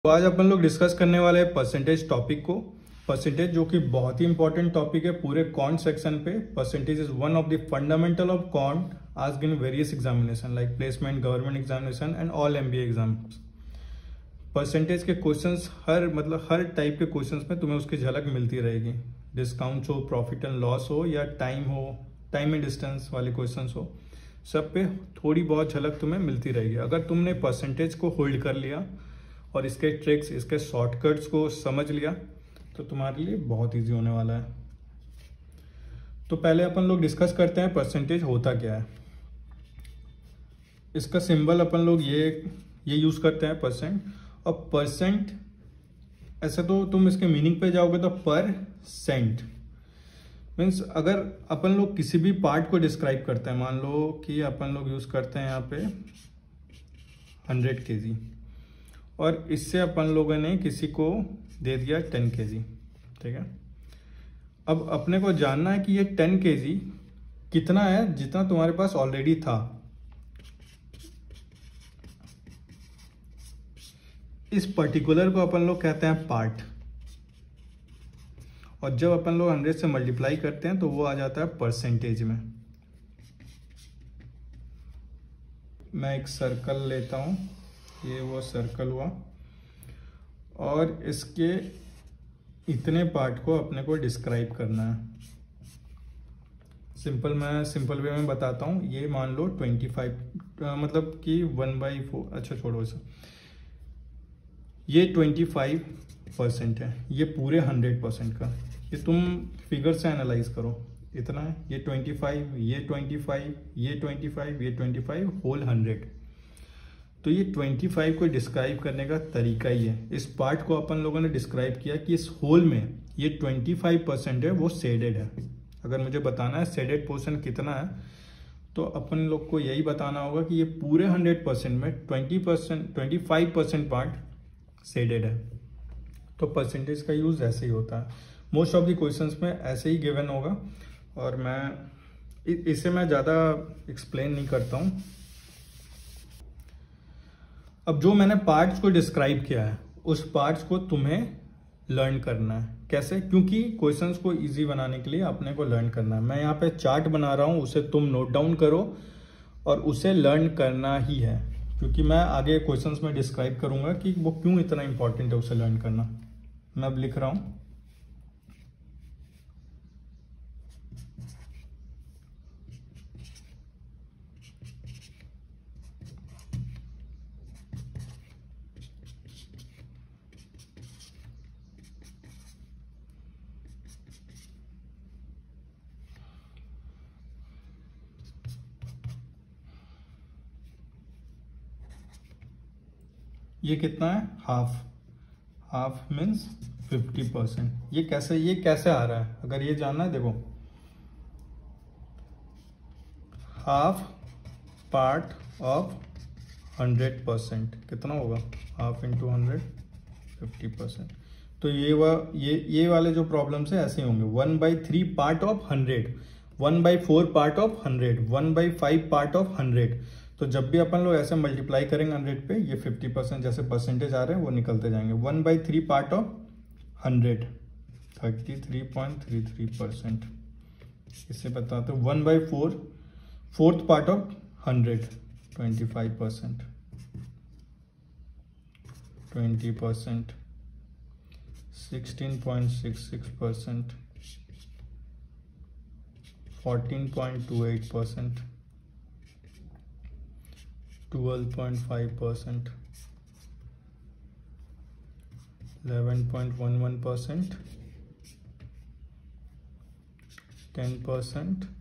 तो आज अपन लोग डिस्कस करने वाले हैं परसेंटेज टॉपिक को। परसेंटेज जो कि बहुत ही इंपॉर्टेंट टॉपिक है पूरे कॉन्ट सेक्शन पे। Percentage is one of the fundamental of quant asked in various examination like placement, government examination and all MBA exams. Percentage के क्वेश्चंस हर टाइप के क्वेश्चंस में तुम्हें उसकी झलक मिलती रहेगी। डिस्काउंट हो, प्रॉफिट एंड लॉस हो, या टाइम एंड डिस्टेंस वाले क्वेश्चन हो, सब पे थोड़ी बहुत झलक तुम्हें मिलती रहेगी। अगर तुमने परसेंटेज को होल्ड कर लिया और इसके ट्रिक्स, इसके शॉर्टकट्स को समझ लिया तो तुम्हारे लिए बहुत इजी होने वाला है। तो पहले अपन लोग डिस्कस करते हैं परसेंटेज होता क्या है। इसका सिंबल अपन लोग ये यूज करते हैं परसेंट। और परसेंट ऐसे तो तुम इसके मीनिंग पे जाओगे तो पर सेंट मीन्स अगर अपन लोग किसी भी पार्ट को डिस्क्राइब करते हैं, मान लो कि अपन लोग यूज करते हैं यहाँ पे 100 kg और इससे अपन लोगों ने किसी को दे दिया 10 kg, ठीक है। अब अपने को जानना है कि ये 10 kg कितना है जितना तुम्हारे पास ऑलरेडी था। इस पर्टिकुलर को अपन लोग कहते हैं पार्ट, और जब अपन लोग 100 से मल्टीप्लाई करते हैं तो वो आ जाता है परसेंटेज में। मैं एक सर्कल लेता हूं, ये वो सर्कल हुआ और इसके इतने पार्ट को अपने को डिस्क्राइब करना है। मैं सिंपल वे में बताता हूँ। ये मान लो 25 मतलब कि 1/4, अच्छा छोड़ो इसे, ये 25% है, ये पूरे 100% का। ये तुम फिगर से एनालाइज करो, इतना है, ये 25, ये 25, ये 25, ये 25 होल 100। तो ये 25 को डिस्क्राइब करने का तरीका ही है। इस पार्ट को अपन लोगों ने डिस्क्राइब किया कि इस होल में ये 25% है वो शेडेड है। अगर मुझे बताना है शेडेड पोर्शन कितना है तो अपन लोग को यही बताना होगा कि ये पूरे 100% में 25% पार्ट शेडेड है। तो परसेंटेज का यूज ऐसे ही होता है। मोस्ट ऑफ द क्वेश्चंस में ऐसे ही गिवन होगा और इसे मैं ज़्यादा एक्सप्लेन नहीं करता हूँ। अब जो मैंने पार्ट्स को डिस्क्राइब किया है उस पार्ट्स को तुम्हें लर्न करना है। कैसे? क्योंकि क्वेश्चंस को इजी बनाने के लिए अपने को लर्न करना है। मैं यहाँ पे चार्ट बना रहा हूँ, उसे तुम नोट डाउन करो और उसे लर्न करना ही है, क्योंकि मैं आगे क्वेश्चंस में डिस्क्राइब करूंगा कि वो क्यों इतना इंपॉर्टेंट है उसे लर्न करना। मैं अब लिख रहा हूँ ये कितना है, हाफ मीन्स 50%। ये कैसे आ रहा है अगर ये जानना है, देखो हाफ पार्ट ऑफ 100% कितना होगा, हाफ इंटू 100 50%। तो ये वाले जो प्रॉब्लम्स है ऐसे होंगे। 1/3 part of 100, 1/4 part of 100, 1/5 part of 100। तो जब भी अपन लोग ऐसे मल्टीप्लाई करेंगे 100 पे, ये 50% जैसे परसेंटेज आ रहे हैं वो निकलते जाएंगे। 1/3 पार्ट ऑफ 100 33.33%। इससे बताते हैं 1/4 फोर्थ पार्ट ऑफ 100 25%, 20%, 16.66%, 14.28%, 12.5%, 11.11%, 10%,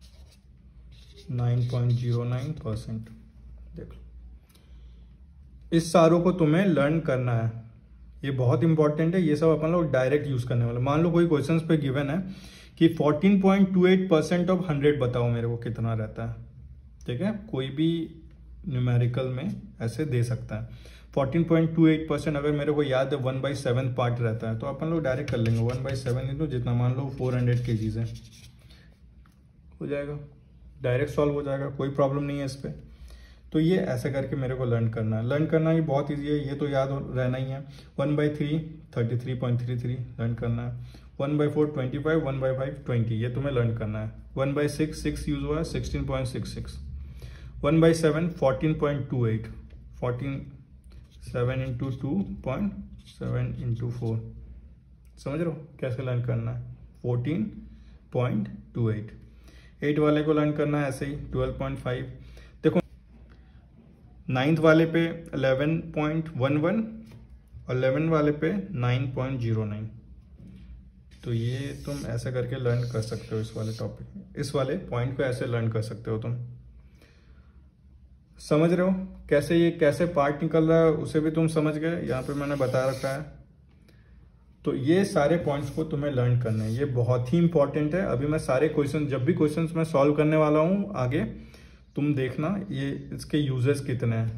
9.09%। देख लो, इस सारों को तुम्हें लर्न करना है, ये बहुत इंपॉर्टेंट है। ये सब अपन लोग डायरेक्ट यूज करने वाले। मान लो कोई क्वेश्चंस पे गिवन है कि 14.28% ऑफ 100 बताओ मेरे को कितना रहता है, ठीक है। कोई भी न्यूमेरिकल में ऐसे दे सकता है। 14.28% अगर मेरे को याद है 1/7 पार्ट रहता है तो अपन लोग डायरेक्ट कर लेंगे 1/7 इंटू जितना, मान लो 400 kg है, हो जाएगा, डायरेक्ट सॉल्व हो जाएगा, कोई प्रॉब्लम नहीं है इस पर। तो ये ऐसे करके मेरे को लर्न करना है। लर्न करना ही बहुत ईजी है, ये तो याद रहना ही है। 1/3 33.33 लर्न करना है। 1/4 25, 1/5 20, ये तुम्हें लर्न करना है। 1/6 6 यूज हुआ है 16.66। 1/7 14.28, 7 इंटू 2.7 इंटू 4, समझ रहे हो कैसे लर्न करना है। 14.28। 8 वाले को लर्न करना है ऐसे ही 12.5। देखो 9th वाले पे 11.11 और 11 वाले पे 9.09। तो ये तुम ऐसा करके लर्न कर सकते हो इस वाले टॉपिक में, इस वाले पॉइंट को ऐसे लर्न कर सकते हो तुम। समझ रहे हो कैसे ये कैसे पार्ट निकल रहा है, उसे भी तुम समझ गए, यहाँ पे मैंने बता रखा है। तो ये सारे पॉइंट्स को तुम्हें लर्न करना है, ये बहुत ही इंपॉर्टेंट है। अभी मैं सारे क्वेश्चन, जब भी क्वेश्चंस मैं सॉल्व करने वाला हूँ आगे, तुम देखना ये इसके यूजेस कितने हैं।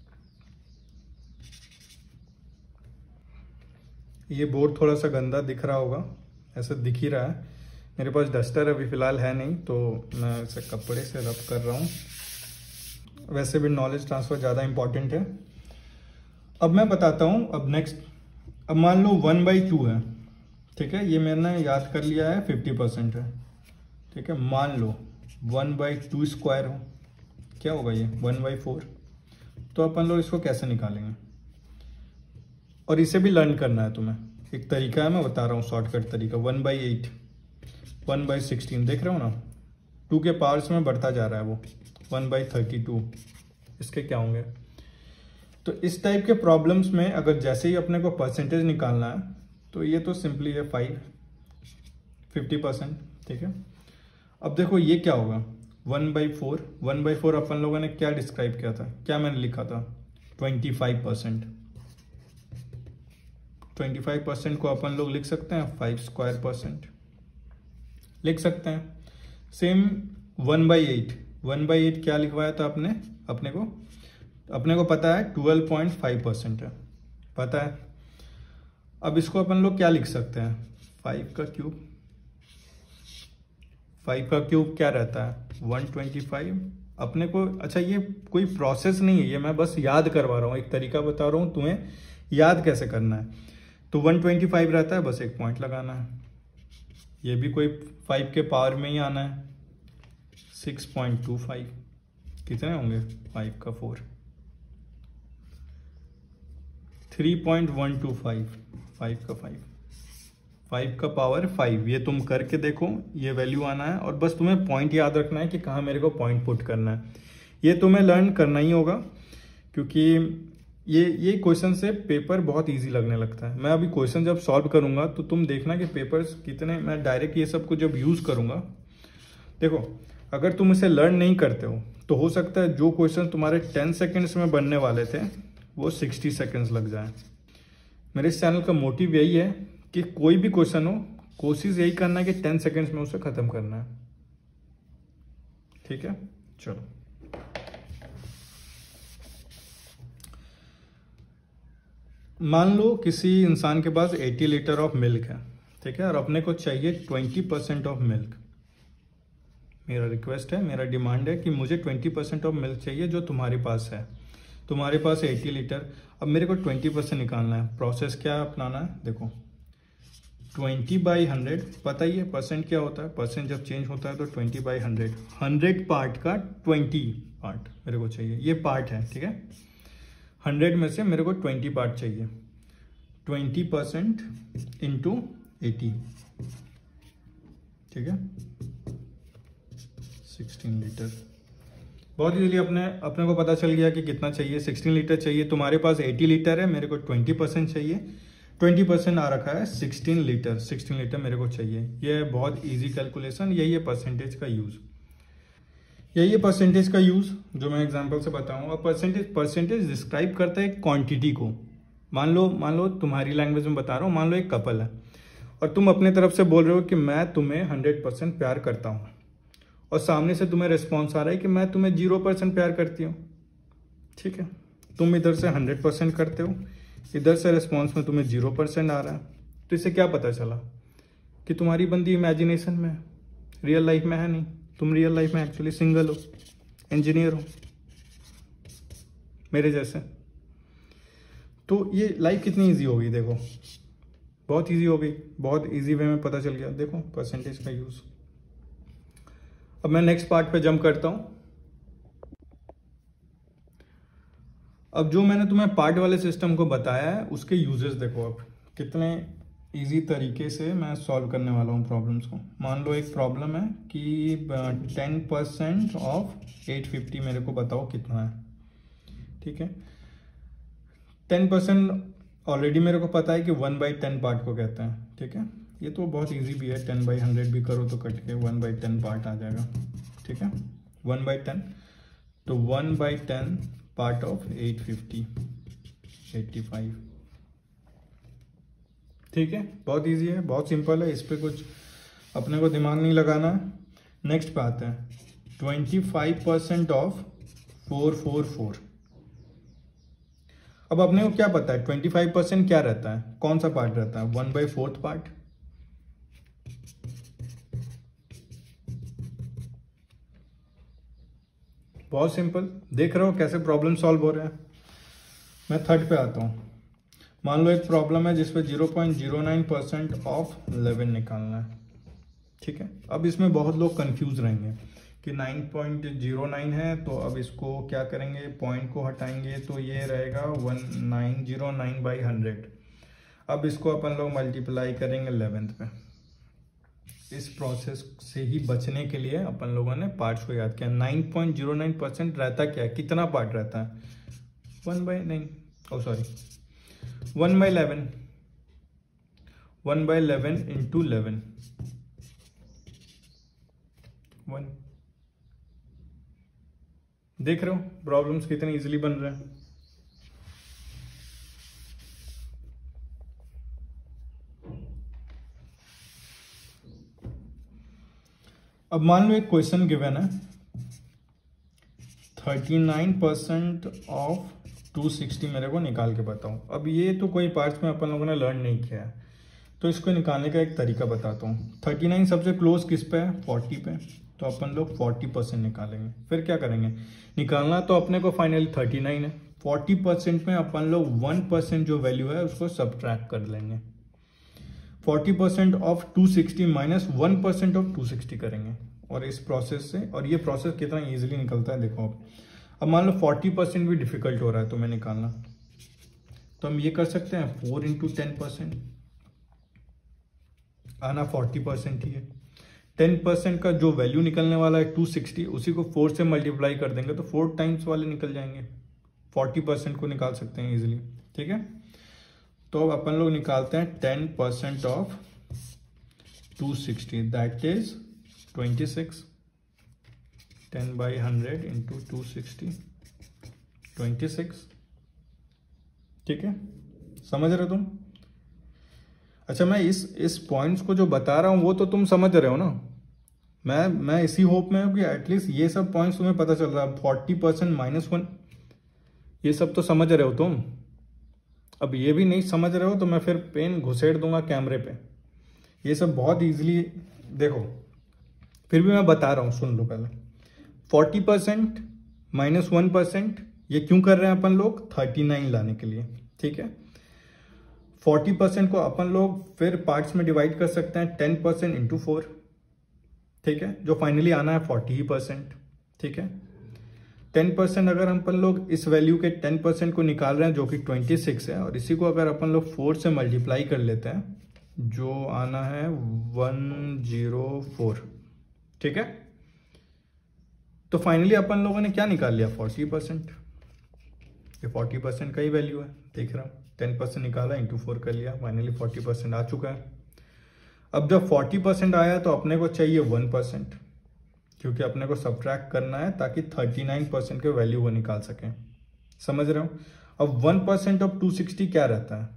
ये बोर्ड थोड़ा सा गंदा दिख रहा होगा, ऐसा दिख ही रहा है। मेरे पास डस्टर अभी फिलहाल है नहीं, तो मैं इसे कपड़े से रब कर रहा हूँ। वैसे भी नॉलेज ट्रांसफर ज़्यादा इंपॉर्टेंट है। अब मैं बताता हूँ। अब नेक्स्ट, अब मान लो 1/2 है, ठीक है, ये मैंने याद कर लिया है 50% है, ठीक है। मान लो 1/2 स्क्वायर हो, क्या होगा ये 1/4। तो अपन लोग इसको कैसे निकालेंगे, और इसे भी लर्न करना है तुम्हें। एक तरीका है, मैं बता रहा हूँ शॉर्टकट तरीका। 1/8, 1/16, देख रहे हो ना, 2 के पावर्स में बढ़ता जा रहा है वो। 1/32, इसके क्या होंगे। तो इस टाइप के प्रॉब्लम्स में अगर जैसे ही अपने को परसेंटेज निकालना है, तो ये तो सिंपली है 50%, ठीक है। अब देखो ये क्या होगा 1/4। 1/4 अपन लोगों ने क्या डिस्क्राइब किया था, क्या मैंने लिखा था 25%। 25% को अपन लोग लिख सकते हैं 5² लिख सकते हैं। सेम 1/8, 1/8 क्या लिखवाया था अपने को पता है 12.5% है, पता है। अब इसको अपन लोग क्या लिख सकते हैं 5 का क्यूब। 5 का क्यूब क्या रहता है 125 अपने को। अच्छा ये कोई प्रोसेस नहीं है, ये मैं बस याद करवा रहा हूँ, एक तरीका बता रहा हूँ तुम्हें याद कैसे करना है। तो 125 रहता है, बस एक पॉइंट लगाना है। ये भी कोई 5 के पावर में ही आना है। 6.25 कितने होंगे 5 का 4, 3.125, 5 का 5 का पावर 5। ये तुम करके देखो, ये वैल्यू आना है, और बस तुम्हें पॉइंट याद रखना है कि कहाँ मेरे को पॉइंट पुट करना है। ये तुम्हें लर्न करना ही होगा, क्योंकि ये क्वेश्चन से पेपर बहुत इजी लगने लगता है। मैं अभी क्वेश्चन जब सॉल्व करूंगा तो तुम देखना कि पेपर्स कितने, मैं डायरेक्ट ये सब को जब यूज करूंगा, देखो अगर तुम इसे लर्न नहीं करते हो तो हो सकता है जो क्वेश्चन तुम्हारे 10 सेकेंड्स में बनने वाले थे वो 60 सेकेंड्स लग जाए। मेरे इस चैनल का मोटिव यही है कि कोई भी क्वेश्चन हो, कोशिश यही करना है कि 10 सेकेंड्स में उसे खत्म करना है, ठीक है। चलो मान लो किसी इंसान के पास 80 लीटर ऑफ मिल्क है, ठीक है, और अपने को चाहिए 20% ऑफ मिल्क। मेरा रिक्वेस्ट है, मेरा डिमांड है कि मुझे 20% ऑफ मिल्क चाहिए जो तुम्हारे पास है। तुम्हारे पास 80 लीटर, अब मेरे को 20% निकालना है। प्रोसेस क्या अपनाना है, देखो 20/100, पता ही है परसेंट क्या होता है, परसेंट जब चेंज होता है तो 20/100, 100 पार्ट का 20 पार्ट मेरे को चाहिए। ये पार्ट है, ठीक है, 100 में से मेरे को 20 पार्ट चाहिए। 20% इंटू 80, ठीक है, 16 लीटर। बहुत इजीली अपने को पता चल गया कि कितना चाहिए, 16 लीटर चाहिए। तुम्हारे पास 80 लीटर है, मेरे को 20% चाहिए। 20% आ रखा है 16 लीटर, 16 लीटर मेरे को चाहिए। यह है बहुत इजी कैलकुलेशन, यही है परसेंटेज का यूज़, यही है परसेंटेज का यूज़ जो मैं एग्जांपल से बताऊंगा। परसेंटेज डिस्क्राइब करता है एक क्वांटिटी को। मान लो तुम्हारी लैंग्वेज में बता रहा हूँ, मान लो एक कपल है और तुम अपने तरफ से बोल रहे हो कि मैं तुम्हें 100% प्यार करता हूँ, और सामने से तुम्हें रिस्पॉन्स आ रहा है कि मैं तुम्हें 0% प्यार करती हूँ, ठीक है। तुम इधर से 100% करते हो, इधर से रिस्पॉन्स में तुम्हें 0% आ रहा है। तो इससे क्या पता चला कि तुम्हारी बंदी इमेजिनेशन में है, रियल लाइफ में है नहीं। तुम रियल लाइफ में एक्चुअली सिंगल हो, इंजीनियर हो, मेरे जैसे। तो ये लाइफ कितनी इजी हो गई देखो, बहुत इजी हो गई, बहुत इजी वे में पता चल गया। देखो परसेंटेज का यूज। अब मैं नेक्स्ट पार्ट पे जंप करता हूं। अब जो मैंने तुम्हें पार्ट वाले सिस्टम को बताया है उसके यूजेस देखो, अब कितने इजी तरीके से मैं सॉल्व करने वाला हूँ प्रॉब्लम्स को। मान लो एक प्रॉब्लम है कि 10% ऑफ 850 मेरे को बताओ कितना है, ठीक है। 10% ऑलरेडी मेरे को पता है कि 1/10 पार्ट को कहते हैं, ठीक है। ये तो बहुत इजी भी है, 10/100 भी करो तो कट के 1/10 पार्ट आ जाएगा, ठीक है। 1/10 तो 1/10 पार्ट ऑफ 850 85, ठीक है। बहुत इजी है, बहुत सिंपल है, इस पे कुछ अपने को दिमाग नहीं लगाना है। नेक्स्ट पे आते हैं 25% ऑफ 444। अब अपने को क्या पता है 25% क्या रहता है, कौन सा पार्ट रहता है, 1/4 पार्ट। बहुत सिंपल, देख रहे हो कैसे प्रॉब्लम सॉल्व हो रहे हैं। मैं थर्ड पे आता हूं। मान लो एक प्रॉब्लम है जिसपे 0.09% ऑफ 11 निकालना है, ठीक है। अब इसमें बहुत लोग कंफ्यूज रहेंगे कि 9.09 है, तो अब इसको क्या करेंगे, पॉइंट को हटाएंगे तो ये रहेगा 1909/100। अब इसको अपन लोग मल्टीप्लाई करेंगे 11th पे। इस प्रोसेस से ही बचने के लिए अपन लोगों ने पार्ट्स को याद किया। 9.09% रहता क्या है, कितना पार्ट रहता है, 1/11 1/11 इंटू 11 1। देख रहे हो प्रॉब्लम्स कितने इजीली बन रहे हैं। अब मान लो एक क्वेश्चन गिवन है 39% ऑफ 260 मेरे को निकाल के बताओ। अब ये तो कोई पार्ट्स में अपन लोगों ने लर्न नहीं किया है, तो इसको निकालने का एक तरीका बताता हूँ। 39 सबसे क्लोज किस पे है, 40 पे, तो अपन लोग 40% निकालेंगे। फिर क्या करेंगे, निकालना तो अपने को फाइनली 39 है, 40% में अपन लोग 1% जो वैल्यू है उसको सब्ट्रैक्ट कर लेंगे। 40% ऑफ 260 माइनस 1% ऑफ 260 करेंगे, और इस प्रोसेस से, और ये प्रोसेस कितना इजीली निकलता है देखो। अब मान लो 40% भी डिफिकल्ट हो रहा है तुम्हें निकालना, तो हम ये कर सकते हैं 4 इंटू 10%, आना 40% ही है। 10% का जो वैल्यू निकलने वाला है 260, उसी को 4 से मल्टीप्लाई कर देंगे तो 4 टाइम्स वाले निकल जाएंगे। 40% को निकाल सकते हैं इजीली, ठीक है। तो अब अपन लोग निकालते हैं 10% ऑफ 260, दैट इज 26। 10/100 इंटू 260 26, ठीक है। समझ रहे हो तुम। अच्छा, मैं इस पॉइंट्स को जो बता रहा हूं वो तो तुम समझ रहे हो ना। मैं इसी होप में हूं कि एटलीस्ट ये सब पॉइंट्स तुम्हें पता चल रहा है। 40% -1 ये सब तो समझ रहे हो तुम। अब ये भी नहीं समझ रहे हो तो मैं फिर पेन घुसेड़ दूंगा कैमरे पे। ये सब बहुत इजीली देखो, फिर भी मैं बता रहा हूं, सुन लो पहले। 40% -1% ये क्यों कर रहे हैं अपन लोग, 39 लाने के लिए, ठीक है। 40% को अपन लोग फिर पार्ट्स में डिवाइड कर सकते हैं 10% इंटू 4, ठीक है, जो फाइनली आना है 40%, ठीक है। 10% अगर हम अपन लोग इस वैल्यू के 10% को निकाल रहे हैं जो कि 26 है, और इसी को अगर अपन लोग 4 से मल्टीप्लाई कर लेते हैं जो आना है 104, ठीक है। तो फाइनली अपन लोगों ने क्या निकाल लिया, 40%। ये 40% का ही वैल्यू है, देख रहा हूं। 10% निकाला इंटू 4 कर लिया, फाइनली 40% आ चुका है। अब जब 40% आया तो अपने को चाहिए 1%, क्योंकि अपने को सब्ट्रैक्ट करना है ताकि 39% के वैल्यू वो निकाल सकें। समझ रहे हो। अब 1% ऑफ 260 क्या रहता है,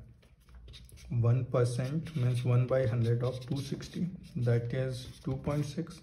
1% मीन्स 1/100 ऑफ 260, दैट इज 2.6।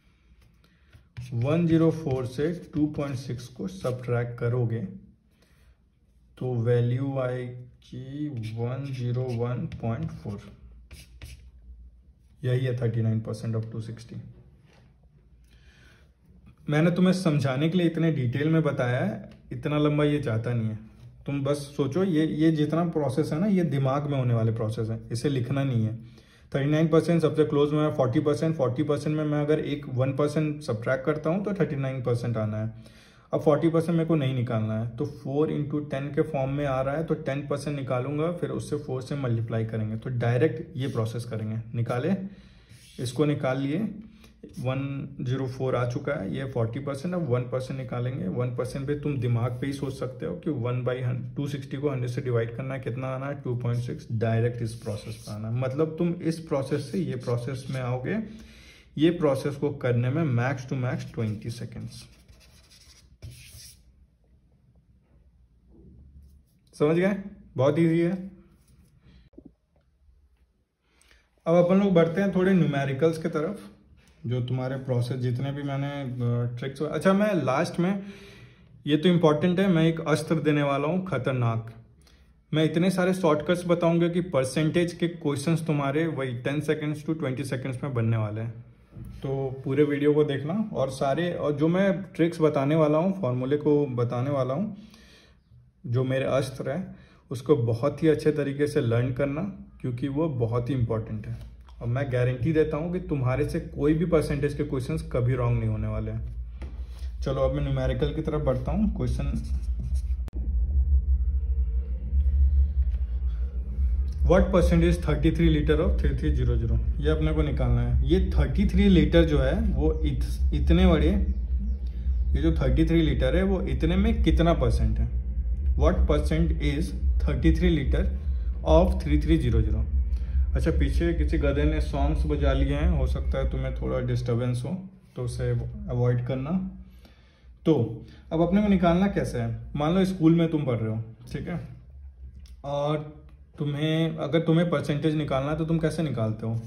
104 से 2.6 को सब्ट्रैक्ट करोगे तो वैल्यू आएगी 101.4। यही है 39% ऑफ 260। मैंने तुम्हें समझाने के लिए इतने डिटेल में बताया है, इतना लंबा ये चाहता नहीं है। तुम बस सोचो ये जितना प्रोसेस है ना, ये दिमाग में होने वाले प्रोसेस है, इसे लिखना नहीं है। 39% सबसे क्लोज में है 40%। 40% में मैं अगर एक 1% सब्ट्रैक्ट करता हूँ तो 39% आना है। अब 40% मेरे को नहीं निकालना है, तो 4 × 10 के फॉर्म में आ रहा है, तो 10% निकालूंगा, फिर उससे 4 से मल्टीप्लाई करेंगे, तो डायरेक्ट ये प्रोसेस करेंगे। निकाले, इसको निकाल लिए, 104 आ चुका है, ये 40%। अब 1% निकालेंगे। 1% पे तुम दिमाग पे ही सोच सकते हो कि 1/260 को 100 से डिवाइड करना है, कितना आना है 2.6। डायरेक्ट इस प्रोसेस पे आना है, मतलब तुम इस प्रोसेस से ये प्रोसेस में आओगे। ये प्रोसेस को करने में मैक्स टू मैक्स 20 सेकेंड्स। समझ गए? बहुत ईजी है। अब अपन लोग बढ़ते हैं थोड़े न्यूमेरिकल्स के तरफ, जो तुम्हारे प्रोसेस जितने भी मैंने ट्रिक्स। अच्छा, मैं लास्ट में, ये तो इम्पोर्टेंट है, मैं एक अस्त्र देने वाला हूँ खतरनाक। मैं इतने सारे शॉर्टकट्स बताऊंगा कि परसेंटेज के क्वेश्चंस तुम्हारे वही 10 सेकेंड्स टू 20 सेकेंड्स में बनने वाले हैं। तो पूरे वीडियो को देखना, और जो मैं ट्रिक्स बताने वाला हूँ, फॉर्मूले को बताने वाला हूँ, जो मेरे अस्त्र है, उसको बहुत ही अच्छे तरीके से लर्न करना, क्योंकि वो बहुत ही इंपॉर्टेंट है। और मैं गारंटी देता हूँ कि तुम्हारे से कोई भी परसेंटेज के क्वेश्चंस कभी रॉन्ग नहीं होने वाले हैं। चलो अब मैं न्यूमेरिकल की तरफ बढ़ता हूँ। Question, what percentage 33 litre of 3300, ये अपने को निकालना है। ये 33 लीटर जो है वो इतने बड़े, ये जो 33 लीटर है वो इतने में कितना परसेंट है। What percent is 33 litre of 3300। अच्छा, पीछे किसी गधे ने सॉन्ग्स बजा लिए हैं, हो सकता है तुम्हें थोड़ा डिस्टर्बेंस हो, तो उसे अवॉइड करना। तो अब अपने को निकालना कैसे है। मान लो स्कूल में तुम पढ़ रहे हो, ठीक है, और अगर तुम्हें परसेंटेज निकालना है तो तुम कैसे निकालते हो।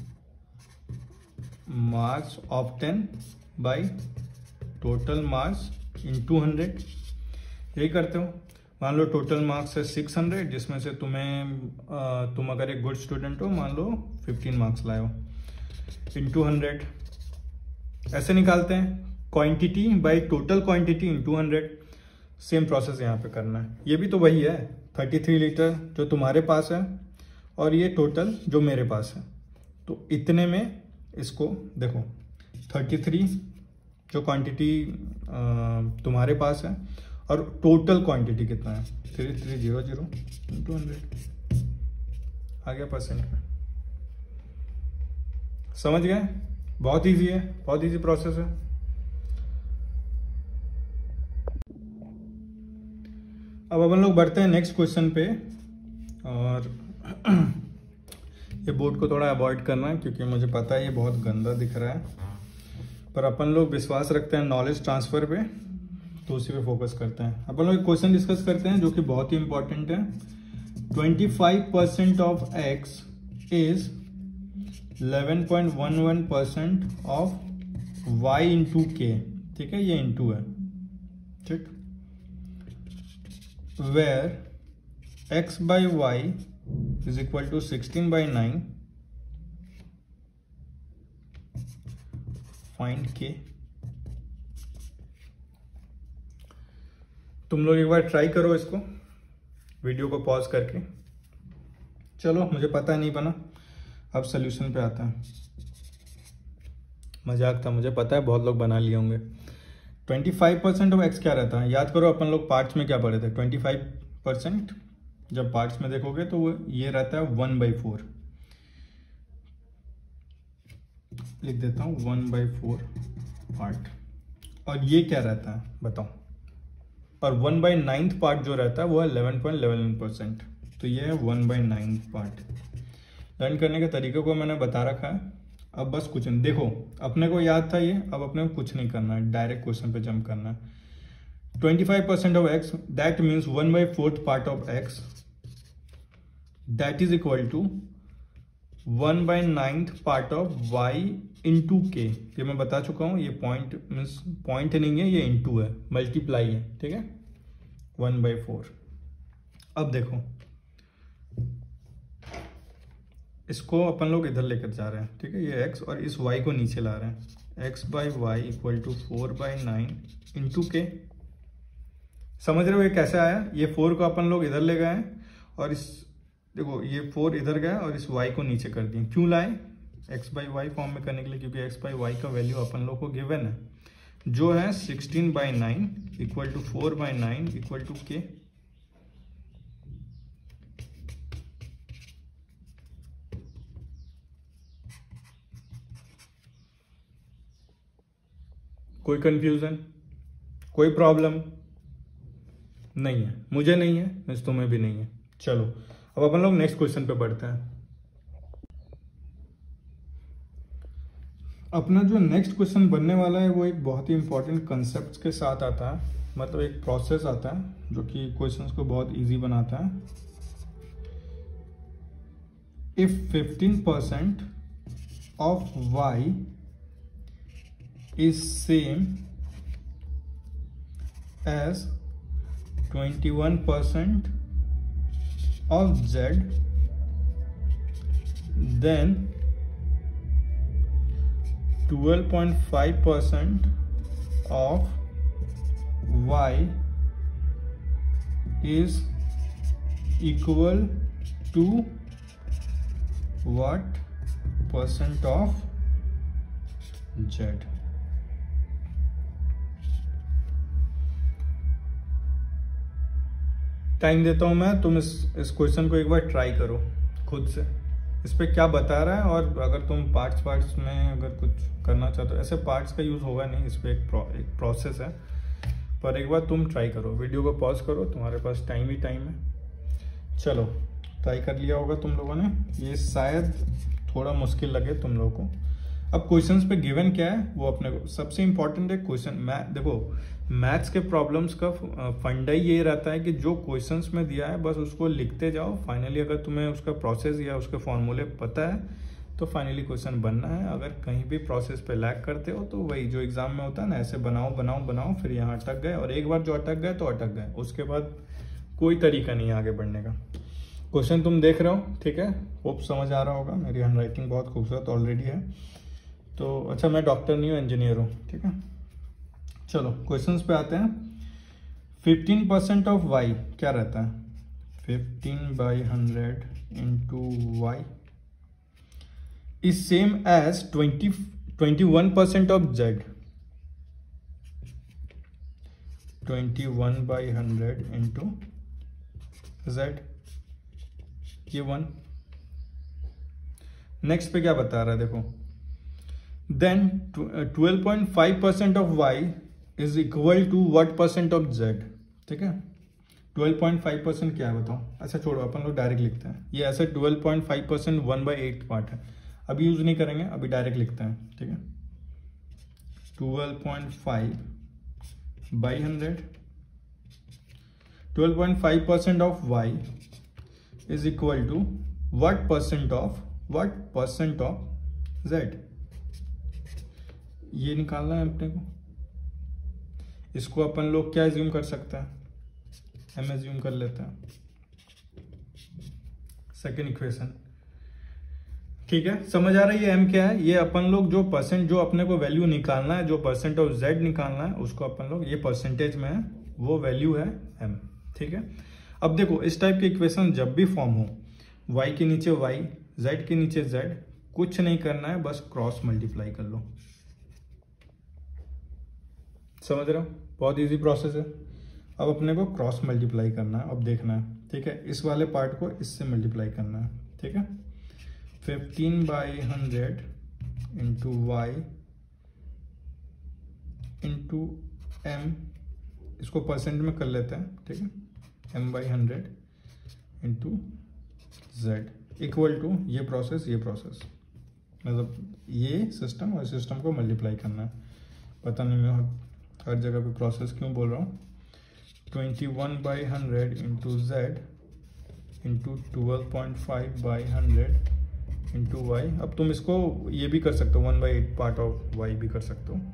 Marks of 10 by total marks into 100, यही करते हो। मान लो टोटल मार्क्स है 600, जिसमें से तुम अगर एक गुड स्टूडेंट हो, मान लो 15 मार्क्स लाए हो, इंटू 100, ऐसे निकालते हैं। Quantity by total quantity into 100, same process यहाँ पे करना है। ये भी तो वही है, 33 लीटर जो तुम्हारे पास है और ये टोटल जो मेरे पास है, तो इतने में इसको देखो, 33 जो क्वांटिटी तुम्हारे पास है और टोटल क्वांटिटी कितना है 3300 इंटू 100, आ गया परसेंट में। समझ गए? बहुत इजी है, बहुत इजी प्रोसेस है। अब अपन लोग बढ़ते हैं नेक्स्ट क्वेश्चन पे, और ये बोर्ड को थोड़ा अवॉइड करना है क्योंकि मुझे पता है ये बहुत गंदा दिख रहा है, पर अपन लोग विश्वास रखते हैं नॉलेज ट्रांसफर पे, तो उसी पे फोकस करते हैं। अपन लोग एक क्वेश्चन डिस्कस करते हैं जो कि बहुत ही इंपॉर्टेंट है। 25% of x is 11.11% of y into k, ठीक है, ये इंटू है, ठीक, where x by y is equal to 16/9, find k। तुम लोग एक बार ट्राई करो इसको, वीडियो को पॉज करके। चलो, मुझे पता नहीं बना, अब सोल्यूशन पे आता है। मजाक था, मुझे पता है बहुत लोग बना लिए होंगे। 25% ऑफ x क्या रहता है, याद करो अपन लोग पार्ट्स में क्या पढ़े थे। 25% जब पार्ट्स में देखोगे तो वो ये रहता है 1/4, लिख देता हूँ 1/4 पार्ट। और ये क्या रहता है बताओ, और 1/9 पार्ट जो रहता है वो है 11.11%, तो ये है 1/9 पार्ट। लर्न करने के तरीके को मैंने बता रखा है, अब बस कुछ नहीं, देखो अपने को याद था ये, अब अपने को कुछ नहीं करना है, डायरेक्ट क्वेश्चन पे जंप करना है। 25% of x, that means 1/4 part of x, that is equal to 1/9 part of y into k. ये मैं बता चुका हूं, ये पॉइंट नहीं है, ये इंटू है, मल्टीप्लाई है, ठीक है, 1/4। अब देखो इसको अपन लोग इधर लेकर जा रहे हैं, ठीक है, ये x और इस y को नीचे ला रहे हैं। x by y equal to 4/9 into k, समझ रहे हो ये कैसे आया? ये 4 को अपन लोग इधर ले गए हैं और इस देखो ये 4 इधर गया और इस y को नीचे कर दिए। क्यों लाए? x बाई वाई फॉर्म में करने के लिए, क्योंकि x बाई वाई का वैल्यू अपन लोग को गिवन है जो है 16/9 equal to 4/9 equal to k। कोई कंफ्यूजन, कोई प्रॉब्लम नहीं है? मुझे नहीं है, मिस तुम्हें भी नहीं है। चलो अब अपन लोग नेक्स्ट क्वेश्चन पे बढ़ते हैं। अपना जो नेक्स्ट क्वेश्चन बनने वाला है वो एक बहुत ही इंपॉर्टेंट कंसेप्ट के साथ आता है, मतलब एक प्रोसेस आता है जो कि क्वेश्चंस को बहुत इजी बनाता है। If 15% of y is same as 21% of z, then 12.5% of y is equal to what percent of z? Time देता हूं मैं, तुम इस क्वेश्चन को एक बार ट्राई करो खुद से, इस पे क्या बता रहा है। और अगर तुम पार्ट्स में अगर कुछ करना चाहते हो, ऐसे पार्ट्स का यूज होगा नहीं, इस पे एक प्रोसेस है, पर एक बार तुम ट्राई करो। वीडियो को पॉज करो, तुम्हारे पास टाइम ही टाइम है। चलो ट्राई कर लिया होगा तुम लोगों ने, ये शायद थोड़ा मुश्किल लगे तुम लोगों को। अब क्वेश्चंस पे गिवन क्या है वो अपने को सबसे इंपॉर्टेंट है क्वेश्चन। देखो मैथ्स के प्रॉब्लम्स का फंडा ही ये रहता है कि जो क्वेश्चंस में दिया है बस उसको लिखते जाओ। फाइनली अगर तुम्हें उसका प्रोसेस या उसके फॉर्मूले पता है तो फाइनली क्वेश्चन बनना है। अगर कहीं भी प्रोसेस पे लैग करते हो तो वही जो एग्जाम में होता है ना, ऐसे बनाओ फिर यहाँ अटक गए, और एक बार जो अटक गए तो अटक गए, उसके बाद कोई तरीका नहीं है आगे बढ़ने का। क्वेश्चन तुम देख रहे हो, ठीक है, होप समझ आ रहा होगा। मेरी हैंड राइटिंग बहुत खूबसूरत ऑलरेडी है तो अच्छा, मैं डॉक्टर नहीं हूँ, इंजीनियर हूँ, ठीक है। चलो क्वेश्चंस पे आते हैं। 15% ऑफ y क्या रहता है? 15/100 into y is same as 21% of z। 21/100 into z, ये 1। नेक्स्ट पे क्या बता रहा है देखो, then 12.5% of y is equal to what percent of z, ठीक है। 12.5% क्या है बताओ? अच्छा छोड़ो, अपन लोग डायरेक्ट लिखते हैं। ये ऐसे 12.5% 1/8 पार्ट है, अभी यूज नहीं करेंगे, अभी डायरेक्ट लिखते हैं, ठीक है। 12.5/100, 12.5% of y is equal to what percent of z। ये निकालना है अपने को। इसको अपन लोग क्या एज्यूम कर सकते हैं? m एज्यूम कर लेते हैं, सेकेंड इक्वेशन, ठीक है। समझ आ रही है m क्या है? ये अपन लोग जो परसेंट, जो अपने को वैल्यू निकालना है, जो परसेंट ऑफ z निकालना है, उसको अपन लोग ये परसेंटेज में है, वो वैल्यू है m, ठीक है। अब देखो इस टाइप के इक्वेशन जब भी फॉर्म हो, y के नीचे y, z के नीचे z, कुछ नहीं करना है, बस क्रॉस मल्टीप्लाई कर लो। समझ रहे हो? बहुत इजी प्रोसेस है। अब अपने को क्रॉस मल्टीप्लाई करना है, अब देखना है, ठीक है। इस वाले पार्ट को इससे मल्टीप्लाई करना है, ठीक है। 15/100 इंटू वाई इंटू m, इसको परसेंट में कर लेते हैं, ठीक है। m/100 into z equal to ये प्रोसेस, मतलब ये सिस्टम और सिस्टम को मल्टीप्लाई करना है। पता नहीं मैं हर जगह पे प्रोसेस क्यों बोल रहा हूँ। 21/100 into z into 12.5/100 into y. अब तुम इसको ये भी कर सकते हो, 1/8 पार्ट ऑफ y भी कर सकते हो।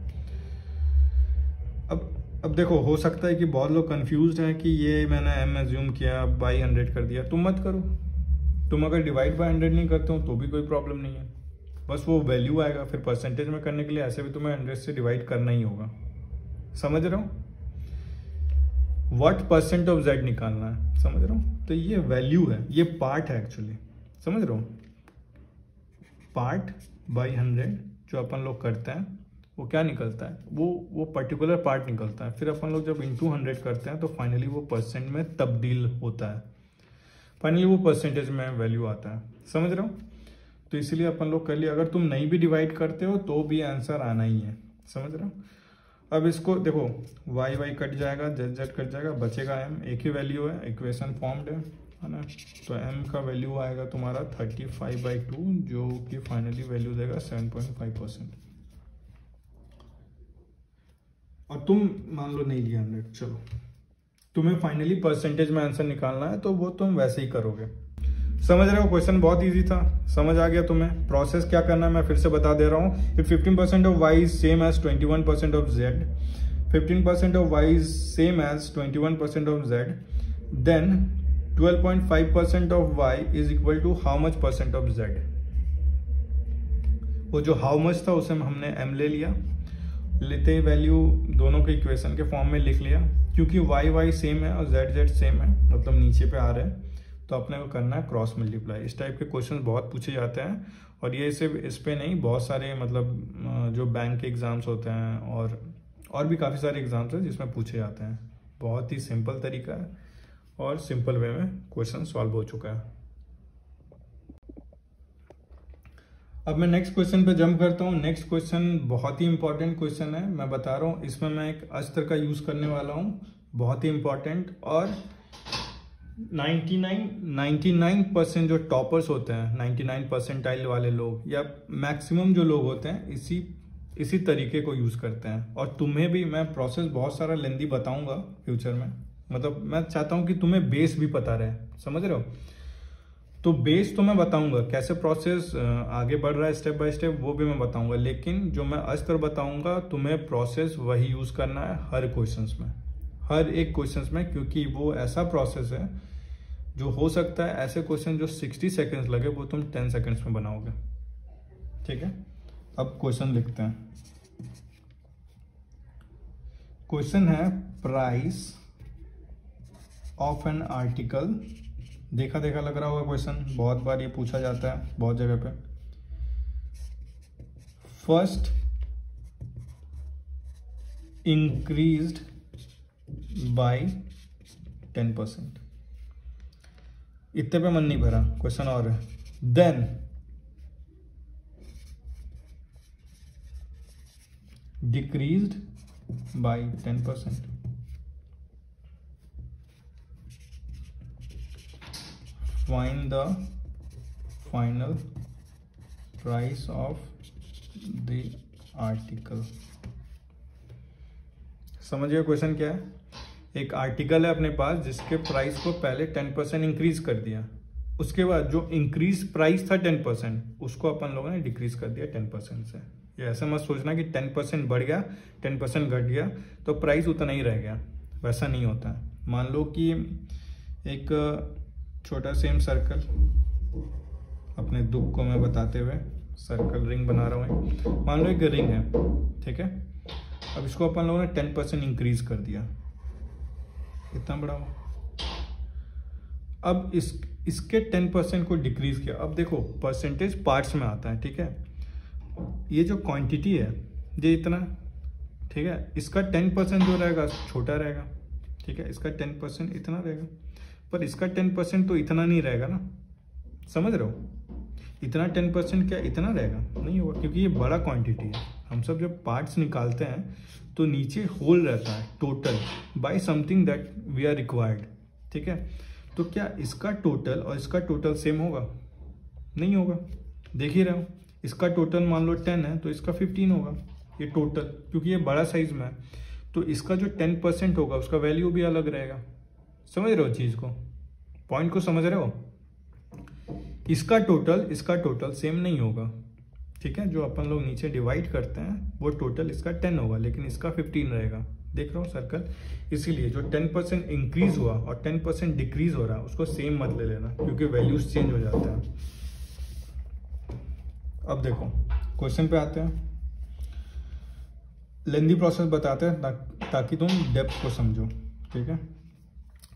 अब देखो, हो सकता है कि बहुत लोग कंफ्यूज्ड हैं कि ये मैंने m एज्यूम किया, बाई 100 कर दिया। तुम मत करो, तुम अगर डिवाइड बाय 100 नहीं करते हो तो भी कोई प्रॉब्लम नहीं है, बस वो वैल्यू आएगा। फिर परसेंटेज में करने के लिए ऐसे भी तुम्हें 100 से डिवाइड करना ही होगा। समझ रहे हो? व्हाट परसेंट ऑफ जेड निकालना है, समझ रहे हो। तो ये वैल्यू है, ये पार्ट है एक्चुअली, समझ रहे हो। पार्ट बाई 100 जो अपन लोग करते हैं वो क्या निकलता है, वो पर्टिकुलर पार्ट निकलता है। फिर अपन लोग जब इंटू 100 करते हैं तो फाइनली वो परसेंट में तब्दील होता है, फाइनली वो परसेंटेज में वैल्यू आता है, समझ रहे हो। तो इसीलिए अपन लोग कर लिया। अगर तुम नहीं भी डिवाइड करते हो तो भी आंसर आना ही है, समझ रहे हो। अब इसको देखो, वाई वाई कट जाएगा, जेड जेड कट जाएगा, बचेगा एम, एक ही वैल्यू है, इक्वेशन फॉर्म्ड है ना। तो एम का वैल्यू आएगा तुम्हारा 35/2 जो कि फाइनली वैल्यू देगा 7.5%। और तुम मान लो नहीं लिया 100, चलो तुम्हें फाइनली परसेंटेज में आंसर निकालना है तो वो तुम वैसे ही करोगे। समझ रहे हो, क्वेश्चन बहुत इजी था, समझ आ गया तुम्हें। प्रोसेस क्या करना है मैं फिर से बता दे रहा हूँ। If 15% of y is same as 21% of z, 15% of y is same as 21% of z, then 12.5% of y is equal to how much percent of z। वो जो हाउ मच था उसे हमने m ले लिया, लेते ही वैल्यू दोनों के इक्वेशन के फॉर्म में लिख लिया। क्योंकि y सेम है और z सेम है, मतलब नीचे पे आ रहे हैं, तो अपने को करना है क्रॉस मल्टीप्लाई। इस टाइप के क्वेश्चन बहुत पूछे जाते हैं, और ये सिर्फ इस पे नहीं, बहुत सारे मतलब जो बैंक के एग्जाम्स होते हैं और भी काफ़ी सारे एग्जाम्स हैं जिसमें पूछे जाते हैं। बहुत ही सिंपल तरीका है और सिंपल वे में क्वेश्चन सॉल्व हो चुका है। अब मैं नेक्स्ट क्वेश्चन पे जंप करता हूँ। नेक्स्ट क्वेश्चन बहुत ही इंपॉर्टेंट क्वेश्चन है, मैं बता रहा हूँ। इसमें मैं एक अस्त्र का यूज करने वाला हूँ, बहुत ही इंपॉर्टेंट। और 99% जो टॉपर्स होते हैं, 99 परसेंटाइल वाले लोग या मैक्सिमम जो लोग होते हैं इसी तरीके को यूज करते हैं। और तुम्हें भी मैं प्रोसेस बहुत सारा लेंदी बताऊंगा फ्यूचर में, मतलब मैं चाहता हूं कि तुम्हें बेस भी पता रहे, समझ रहे हो। तो बेस तो मैं बताऊंगा, कैसे प्रोसेस आगे बढ़ रहा है स्टेप बाय स्टेप वो भी मैं बताऊंगा, लेकिन जो मैं अस्त्र बताऊंगा तुम्हें प्रोसेस वही यूज करना है हर क्वेश्चंस में, हर एक क्वेश्चंस में, क्योंकि वो ऐसा प्रोसेस है जो हो सकता है ऐसे क्वेश्चन जो 60 सेकेंड्स लगे वो तुम 10 सेकेंड्स में बनाओगे, ठीक है। अब क्वेश्चन लिखते हैं। क्वेश्चन है प्राइस ऑफ एन आर्टिकल। देखा लग रहा होगा क्वेश्चन, बहुत बार ये पूछा जाता है बहुत जगह पे। First increased by 10%। इतने पे मन नहीं भरा, क्वेश्चन और है। Then decreased by 10%। Find the final price of the article. समझिए क्वेश्चन क्या है। एक आर्टिकल है अपने पास जिसके प्राइस को पहले 10% इंक्रीज कर दिया, उसके बाद जो इंक्रीज प्राइस था 10% उसको अपन लोगों ने डिक्रीज कर दिया 10% से। ये ऐसा मत सोचना कि 10% बढ़ गया 10% घट गया तो प्राइस उतना ही रह गया, वैसा नहीं होता है। मान लो कि एक छोटा सेम सर्कल, अपने दुख को मैं बताते हुए सर्कल रिंग बना रहा हूँ। मान लो एक रिंग है, ठीक है। अब इसको अपन लोगों ने 10% इंक्रीज कर दिया, इतना बड़ा हो। अब इसके 10% को डिक्रीज किया। अब देखो परसेंटेज पार्ट्स में आता है, ठीक है। ये जो क्वांटिटी है ये इतना, ठीक है। इसका 10% जो रहेगा छोटा रहेगा, ठीक है। इसका 10% इतना रहेगा, पर इसका 10% तो इतना नहीं रहेगा ना, समझ रहे हो। इतना 10% क्या इतना रहेगा, नहीं होगा, क्योंकि ये बड़ा क्वांटिटी है। हम सब जब पार्ट्स निकालते हैं तो नीचे होल रहता है total by something that we are required, ठीक है। तो क्या इसका टोटल और इसका टोटल सेम होगा, नहीं होगा। देख ही रहे हो, इसका टोटल मान लो 10 है तो इसका 15 होगा, ये टोटल, क्योंकि ये बड़ा साइज में है। तो इसका जो 10% होगा उसका वैल्यू भी अलग रहेगा। समझ रहे हो चीज को, पॉइंट को समझ रहे हो। इसका टोटल सेम नहीं होगा, ठीक है। जो अपन लोग नीचे डिवाइड करते हैं वो टोटल इसका 10 होगा, लेकिन इसका 15 रहेगा। देख रहा हूँ सर्कल, इसीलिए जो 10% इंक्रीज हुआ और 10% डिक्रीज हो रहा है उसको सेम मत ले लेना, क्योंकि वैल्यूज चेंज हो जाते हैं। अब देखो क्वेश्चन पे आते हैं। लेंदी प्रोसेस बताते हैं ताकि तुम डेप्थ को समझो, ठीक है।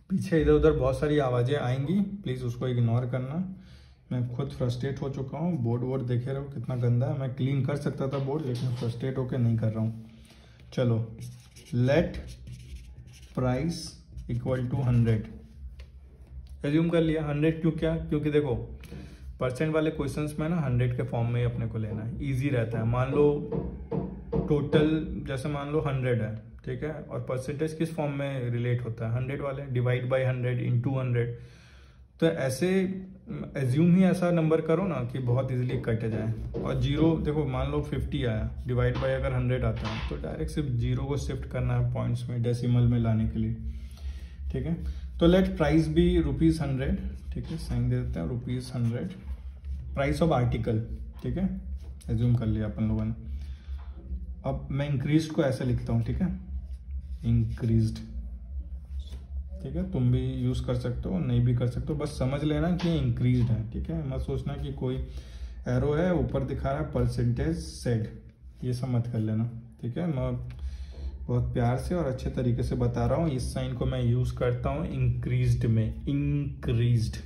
पीछे इधर उधर बहुत सारी आवाज़ें आएंगी, प्लीज़ उसको इग्नोर करना। मैं खुद फ्रस्ट्रेट हो चुका हूँ, बोर्ड वोर्ड देखे रहो कितना गंदा है। मैं क्लीन कर सकता था बोर्ड, लेकिन फ्रस्ट्रेट होकर नहीं कर रहा हूँ। चलो, let price equal to 100 assume कर लिया। 100 क्यों, क्या? क्योंकि देखो परसेंट वाले क्वेश्चंस में ना 100 के फॉर्म में ही अपने को लेना है, इजी रहता है। मान लो टोटल जैसे मान लो 100 है, ठीक है, और परसेंटेज किस फॉर्म में रिलेट होता है? 100 वाले, डिवाइड बाय 100 इंटू 100। तो ऐसे एज्यूम ही ऐसा नंबर करो ना कि बहुत इजीली कट जाए। और जीरो देखो, मान लो 50 आया, डिवाइड बाय अगर 100 आता है तो डायरेक्ट सिर्फ जीरो को शिफ्ट करना है पॉइंट्स में, डेसिमल में लाने के लिए, ठीक है। तो लेट प्राइस भी ₹100, ठीक है, साइन दे देते हैं ₹100, प्राइस ऑफ आर्टिकल, ठीक है, एज्यूम कर लिया अपन लोगों ने। अब मैं इंक्रीज को ऐसे लिखता हूँ, ठीक है, इंक्रीज्ड, ठीक है, तुम भी यूज कर सकते हो, नहीं भी कर सकते हो, बस समझ लेना कि इंक्रीज्ड है, ठीक है। मत सोचना कि कोई एरो है ऊपर दिखा रहा है परसेंटेज सेड, ये सब मत कर लेना, ठीक है। मैं बहुत प्यार से और अच्छे तरीके से बता रहा हूँ। इस साइन को मैं यूज करता हूँ इंक्रीज्ड में, increased.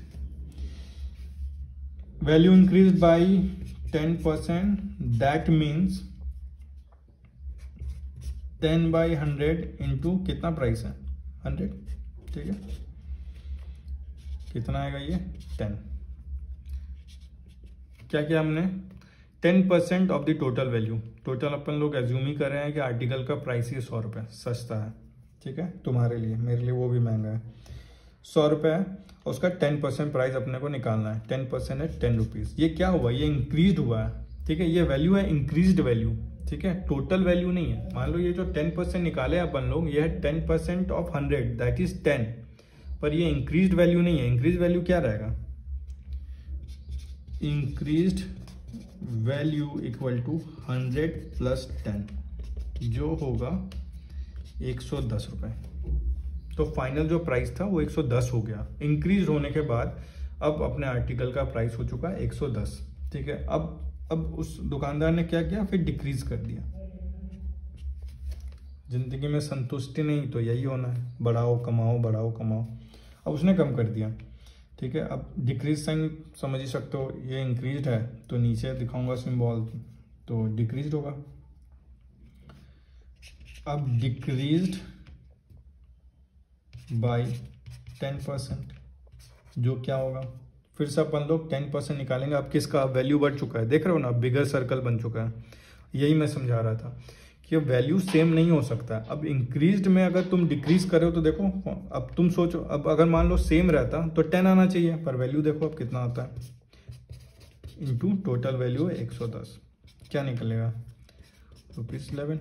Value increase by 10%, that means 10/100 into कितना प्राइस है? 100, ठीक है। कितना आएगा ये? 10। क्या किया हमने? 10% of the total value. Total अपन लोग एज्यूम ही कर रहे हैं कि आर्टिकल का प्राइस ही 100 रुपये, सस्ता है, ठीक है, तुम्हारे लिए, मेरे लिए वो भी महंगा है। 100 रुपये है, उसका 10% प्राइस अपने को निकालना है। 10% है 10 रुपीज़। ये क्या हुआ? ये इंक्रीज हुआ है, ठीक है, ये वैल्यू है इंक्रीज्ड वैल्यू, ठीक है, टोटल वैल्यू नहीं है। मान लो ये जो 10% निकाले अपन लोग, ये है 10% ऑफ 100, दैट इज 10, पर ये इंक्रीज्ड वैल्यू नहीं है। इंक्रीज वैल्यू क्या रहेगा? Increased value equal to 100 plus 10, जो होगा 110 रुपये। तो फाइनल जो प्राइस था वो 110 हो गया। इंक्रीज होने के बाद अब अपने आर्टिकल का प्राइस हो चुका है 110, ठीक है। अब उस दुकानदार ने क्या किया? फिर डिक्रीज कर दिया। जिंदगी में संतुष्टि नहीं तो यही होना है, बढ़ाओ कमाओ, बढ़ाओ कमाओ। अब उसने कम कर दिया, ठीक है। अब डिक्रीज साइन समझ ही सकते हो, ये इंक्रीज है तो नीचे दिखाऊंगा सिंबल, तो डिक्रीज होगा। अब डिक्रीज्ड बाय 10%, जो क्या होगा? फिर से अपन लोग 10% निकालेंगे। अब किसका वैल्यू बढ़ चुका है, देख रहे हो ना, बिगर सर्कल बन चुका है। यही मैं समझा रहा था कि वैल्यू सेम नहीं हो सकता। अब इंक्रीज्ड में अगर तुम डिक्रीज कर रहे हो तो देखो, अब तुम सोचो, अब अगर मान लो सेम रहता तो 10 आना चाहिए, पर वैल्यू देखो अब कितना आता है, इंटू टोटल वैल्यू है 110, क्या निकलेगा? ₹11।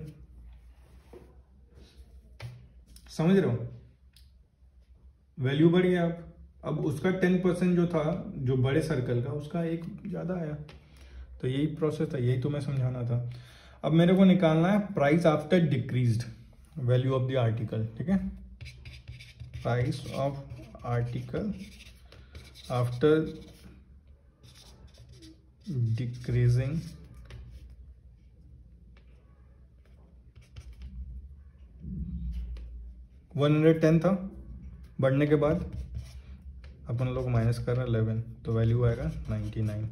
समझ रहे हो? वैल्यू बढ़ गया। अब उसका 10% जो था, जो बड़े सर्कल का, उसका एक ज्यादा आया। तो यही प्रोसेस था, यही तो मैं समझाना था। अब मेरे को निकालना है price after decreased value of the article, ठीक है। Price of article after decreasing $110 था, बढ़ने के बाद अपन लोग माइनस कर रहे हैं 11, तो वैल्यू आएगा 99।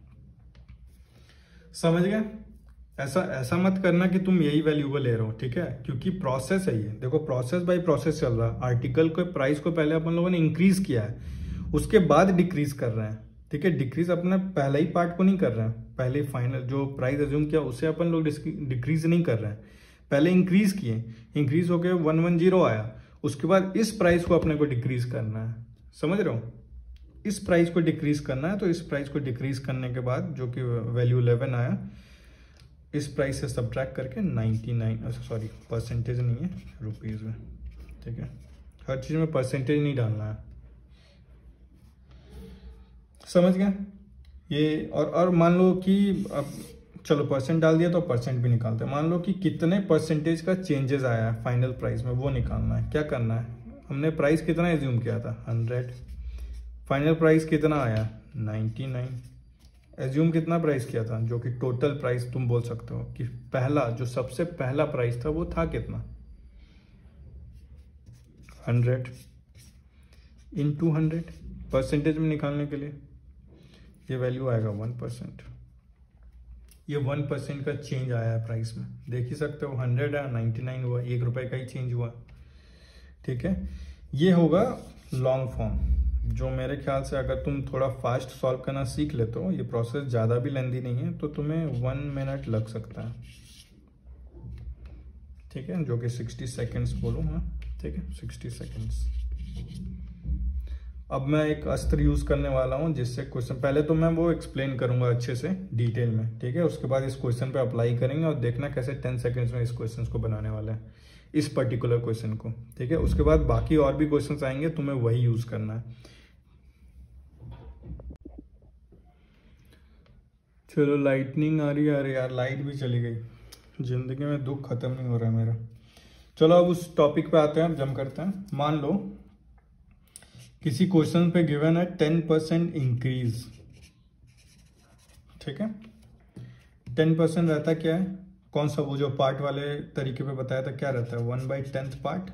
समझ गए? ऐसा मत करना कि तुम यही वैल्यू को ले रहे हो, ठीक है, क्योंकि प्रोसेस है ये। देखो प्रोसेस बाय प्रोसेस चल रहा है। आर्टिकल के प्राइस को पहले अपन लोगों ने इंक्रीज किया है, उसके बाद डिक्रीज कर रहे हैं, ठीक है। डिक्रीज अपना पहले ही पार्ट को नहीं कर रहे हैं, पहले फाइनल जो प्राइस एज्यूम किया उससे अपन लोग डिक्रीज नहीं कर रहे हैं, पहले इंक्रीज किए। इंक्रीज होके 110 आया, उसके बाद इस प्राइस को अपने को डिक्रीज करना है। समझ रहे हो? इस प्राइस को डिक्रीज करना है, तो इस प्राइस को डिक्रीज करने के बाद जो कि वैल्यू 11 आया, इस प्राइस से सब्ट्रैक्ट करके 99, सॉरी परसेंटेज नहीं है, रुपीज में, ठीक है। हर चीज में परसेंटेज नहीं डालना है, समझ गया ये। और मान लो कि अब चलो परसेंट डाल दिया तो परसेंट भी निकालते हैं। मान लो कि कितने परसेंटेज का चेंजेस आया है फाइनल प्राइस में, वो निकालना है। क्या करना है? हमने प्राइस कितना एज्यूम किया था? 100। फाइनल प्राइस कितना आया? 99। एज्यूम कितना प्राइस किया था? जो कि टोटल प्राइस तुम बोल सकते हो कि पहला जो सबसे पहला प्राइस था वो था कितना? 100। इन 200 परसेंटेज में निकालने के लिए ये वैल्यू आएगा 1%। ये 1% का चेंज आया है प्राइस में, देख ही सकते हो। 100 है, 99 हुआ, 1 रुपये का ही चेंज हुआ। ठीक है, ये होगा लॉन्ग फॉर्म, जो मेरे ख्याल से अगर तुम थोड़ा फास्ट सॉल्व करना सीख लेते हो, ये प्रोसेस ज़्यादा भी लेंदी नहीं है, तो तुम्हें 1 मिनट लग सकता है। ठीक है, जो कि 60 सेकेंड्स बोलूँ। हाँ ठीक है, 60 सेकेंड्स। अब मैं एक अस्त्र यूज करने वाला हूं, जिससे क्वेश्चन, पहले तो मैं वो एक्सप्लेन करूंगा अच्छे से डिटेल में। ठीक है, उसके बाद इस क्वेश्चन पे अप्लाई करेंगे और देखना कैसे 10 सेकंड्स में इस क्वेश्चन को बनाने वाला है, इस पर्टिकुलर क्वेश्चन को। ठीक है, उसके बाद बाकी और भी क्वेश्चन आएंगे, तुम्हें वही यूज करना है। चलो, लाइटनिंग आ रही है। अरे यार, लाइट भी चली गई, जिंदगी में दुख खत्म नहीं हो रहा है मेरा। चलो अब उस टॉपिक पे आते हैं, जम करते हैं। मान लो किसी क्वेश्चन पे गिवन है 10% इंक्रीज। ठीक है, 10% रहता क्या है, कौन सा, वो जो पार्ट वाले तरीके पे बताया था, क्या रहता है, 1/10 पार्ट।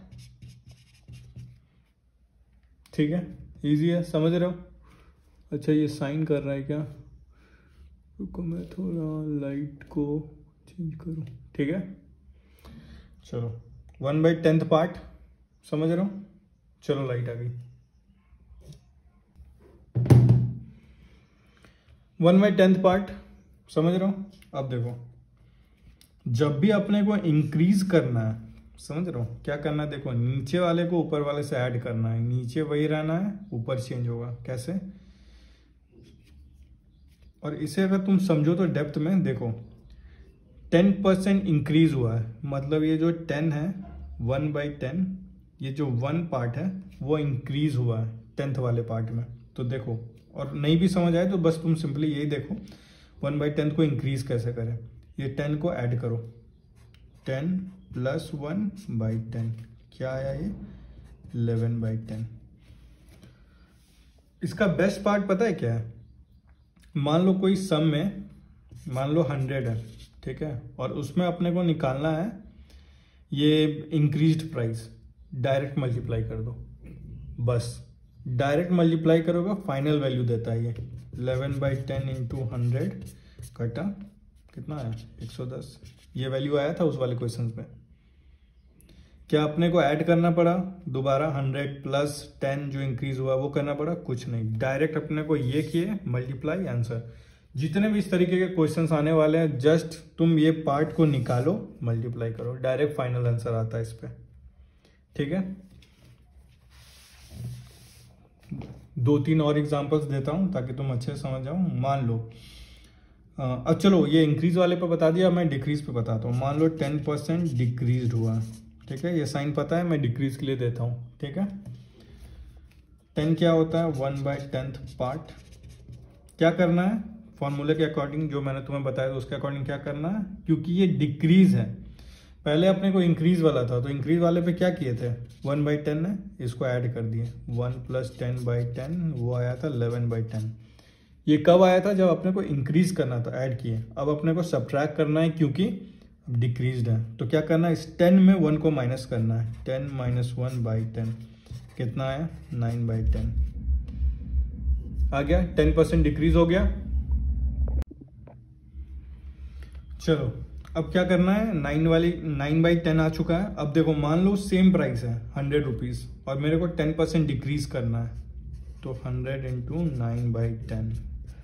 ठीक है, इजी है, समझ रहे हो। अच्छा, ये साइन कर रहा है क्या, रुको मैं थोड़ा लाइट को चेंज करूं। ठीक है, चलो 1/10 पार्ट, समझ रहे हो। चलो लाइट आ गई। 1/10 पार्ट, समझ रहे हो। अब देखो, जब भी अपने को इंक्रीज करना है, समझ रहे हो, क्या करना है, देखो नीचे वाले को ऊपर वाले से ऐड करना है, नीचे वही रहना है, ऊपर चेंज होगा। कैसे, और इसे अगर तुम समझो तो डेप्थ में देखो, 10% इंक्रीज हुआ है, मतलब ये जो 10 है, 1/10, ये जो 1 पार्ट है वो इंक्रीज हुआ है 10th वाले पार्ट में। तो देखो, और नहीं भी समझ आए तो बस तुम सिंपली यही देखो 1/10 को इंक्रीज कैसे करें। ये 10 को ऐड करो, 10 + 1/10, क्या आया ये, 11/10। इसका बेस्ट पार्ट पता है क्या है, मान लो कोई सम में, मान लो 100 है, ठीक है, और उसमें अपने को निकालना है ये इंक्रीज्ड प्राइस, डायरेक्ट मल्टीप्लाई कर दो, बस डायरेक्ट मल्टीप्लाई करोगे, फाइनल वैल्यू देता है ये 11/10 × 100 कटा कितना आया, 110। ये वैल्यू आया था उस वाले क्वेश्चन में। क्या अपने को ऐड करना पड़ा दोबारा, 100 + 10 जो इंक्रीज हुआ वो करना पड़ा, कुछ नहीं, डायरेक्ट अपने को ये किए मल्टीप्लाई, आंसर। जितने भी इस तरीके के क्वेश्चंस आने वाले हैं, जस्ट तुम ये पार्ट को निकालो, मल्टीप्लाई करो, डायरेक्ट फाइनल आंसर आता है इस पे। ठीक है, 2-3 और एग्जांपल्स देता हूं ताकि तुम अच्छे से समझ जाओ। मान लो अब चलो ये इंक्रीज वाले पे बता दिया, मैं डिक्रीज पे बताता हूँ। मान लो 10% डिक्रीज हुआ, ठीक है, ये साइन पता है, मैं डिक्रीज के लिए देता हूँ। ठीक है, 10 क्या होता है, 1/10 पार्ट। क्या करना है, फॉर्मूले के अकॉर्डिंग जो मैंने तुम्हें बताया था उसके अकॉर्डिंग क्या करना है, क्योंकि ये डिक्रीज है, पहले अपने को इंक्रीज वाला था, तो इंक्रीज वाले पे क्या किए थे, 1/10 है, इसको ऐड कर दिए, 1 + 10/10, वो आया था 11/10। ये कब आया था, जब अपने को इंक्रीज करना था, ऐड किए। अब अपने को सब्ट्रैक्ट करना है क्योंकि डिक्रीज्ड है, तो क्या करना है, इस 10 में 1 को माइनस करना है, 10 - 1/10 कितना है, 9/10 आ गया, 10% डिक्रीज हो गया। चलो अब क्या करना है, 9/10 आ चुका है। अब देखो, मान लो सेम प्राइस है 100 रुपीज और मेरे को 10% डिक्रीज करना है, तो 100 × 9/10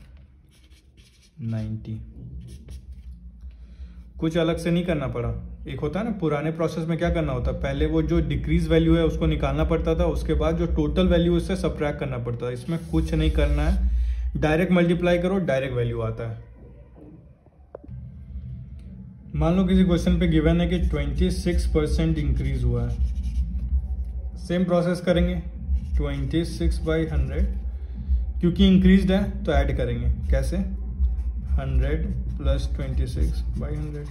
90। कुछ अलग से नहीं करना पड़ा। एक होता है ना, पुराने प्रोसेस में क्या करना होता है, पहले वो जो डिक्रीज वैल्यू है उसको निकालना पड़ता था, उसके बाद जो टोटल वैल्यू उससे सब्ट्रैक्ट करना पड़ता है। इसमें कुछ नहीं करना है, डायरेक्ट मल्टीप्लाई करो, डायरेक्ट वैल्यू आता है। मान लो किसी क्वेश्चन पे गिवन है कि 26% इंक्रीज हुआ है, सेम प्रोसेस करेंगे, 26/100, क्योंकि इंक्रीज्ड है तो ऐड करेंगे, कैसे, 100 + 26/100,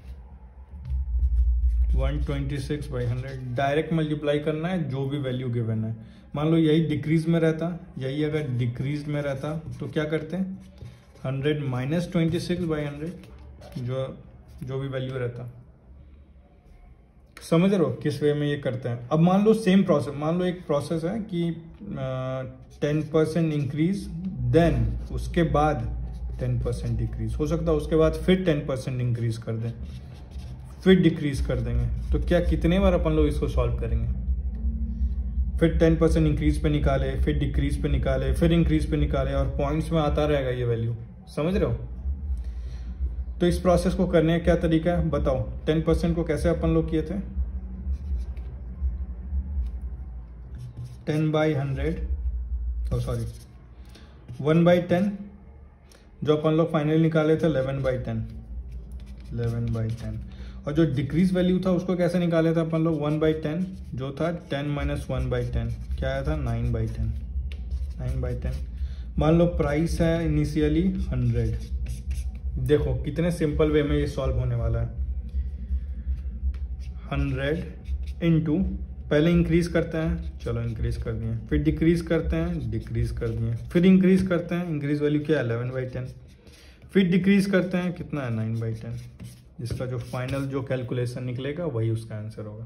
126/100, डायरेक्ट मल्टीप्लाई करना है जो भी वैल्यू गिवन है। मान लो यही डिक्रीज में रहता, यही अगर डिक्रीज में रहता तो क्या करते हैं, 100 - 26/100, जो भी वैल्यू रहता, समझ रहे हो किस वे में ये करते हैं। अब मान लो सेम प्रोसेस, मान लो एक प्रोसेस है कि 10% इंक्रीज, देन उसके बाद 10% डिक्रीज, हो सकता है उसके बाद फिर 10% इंक्रीज कर दें, फिर डिक्रीज कर देंगे। तो क्या कितने बार अपन लोग इसको सॉल्व करेंगे? फिर 10% इंक्रीज पे निकाले, फिर डिक्रीज पे निकाले, फिर इंक्रीज पे निकाले, और पॉइंट्स में आता रहेगा ये वैल्यू। समझ रहे हो? तो इस प्रोसेस को करने का क्या तरीका है बताओ। 10% को कैसे अपन लोग किए थे? 10/100, सॉरी 1/10, जो अपन लोग फाइनली निकाले थे 11/10, 11/10। और जो डिक्रीज वैल्यू था उसको कैसे निकाले थे अपन लोग? 1/10, जो था 10 - 1/10, क्या आया था? 9/10, 9/10। मान लो प्राइस है इनिशियली 100। देखो कितने सिंपल वे में ये सॉल्व होने वाला है। 100 इंटू, पहले इंक्रीज करते हैं, चलो इंक्रीज कर दिए, फिर डिक्रीज करते हैं, डिक्रीज कर दिए, फिर इंक्रीज करते हैं, इंक्रीज वैल्यू क्या है? 11/10, फिर डिक्रीज करते हैं, कितना है? 9/10। जिसका जो फाइनल जो कैलकुलेशन निकलेगा वही उसका आंसर होगा।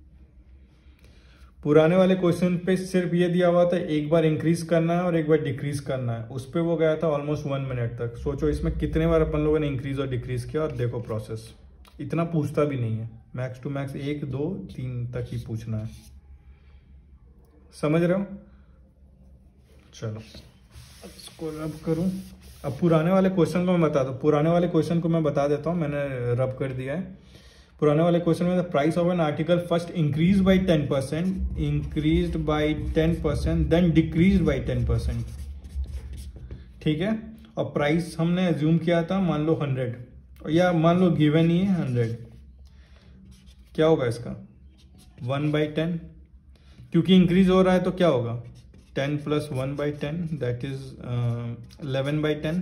पुराने वाले क्वेश्चन पे सिर्फ ये दिया हुआ था एक बार इंक्रीज करना है और एक बार डिक्रीज करना है, उस पर वो गया था ऑलमोस्ट 1 मिनट तक। सोचो इसमें कितने बार अपन लोगों ने इंक्रीज और डिक्रीज किया, और देखो प्रोसेस इतना पूछता भी नहीं है, मैक्स टू मैक्स 1, 2, 3 तक ही पूछना है। समझ रहे हो? चलो इसको रब करूं। अब पुराने वाले क्वेश्चन को मैं बता दूं, पुराने वाले क्वेश्चन को मैं बता देता हूं, मैंने रब कर दिया है। पुराने वाले क्वेश्चन में price of an article first increase by 10%, increased by 10%, then decreased by 10%। ठीक है, और प्राइस हमने एज्यूम किया था मान लो 100, या मान लो गिवन ही है 100। क्या होगा इसका? 1/10, क्योंकि इंक्रीज हो रहा है तो क्या होगा? 10 + 1/10, दैट इज 11/10।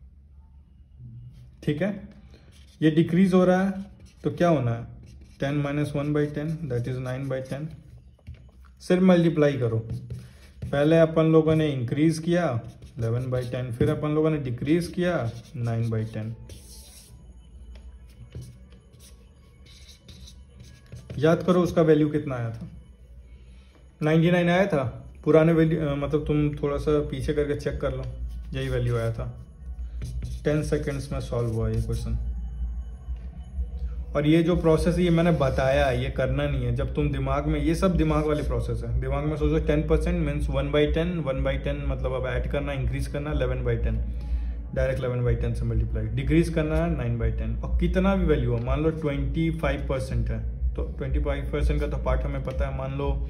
ठीक है, ये डिक्रीज हो रहा है तो क्या होना है? 10 - 1/10, दैट इज 9/10। सिर्फ मल्टीप्लाई करो। पहले अपन लोगों ने इंक्रीज किया 11/10, फिर अपन लोगों ने डिक्रीज किया 9/10। याद करो उसका वैल्यू कितना आया था? 99 आया था। पुराने वैल्यू मतलब तुम थोड़ा सा पीछे करके चेक कर लो, यही वैल्यू आया था। 10 सेकेंड्स में सॉल्व हुआ ये क्वेश्चन। और ये जो प्रोसेस है ये मैंने बताया, ये करना नहीं है। जब तुम दिमाग में, ये सब दिमाग वाले प्रोसेस है, दिमाग में सोचो 10% मीन्स 1/10, 1/10 मतलब अब ऐड करना, इंक्रीज करना 11/10, डायरेक्ट 11/10 से मल्टीप्लाई, डिक्रीज करना है 9/10। और कितना भी वैल्यू हो, मान लो 25% है तो 25% का तो पार्ट हमें पता है, मान लो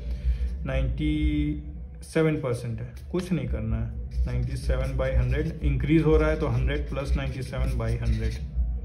97% है, कुछ नहीं करना है, 97/100 इंक्रीज हो रहा है तो 100 + 97/100।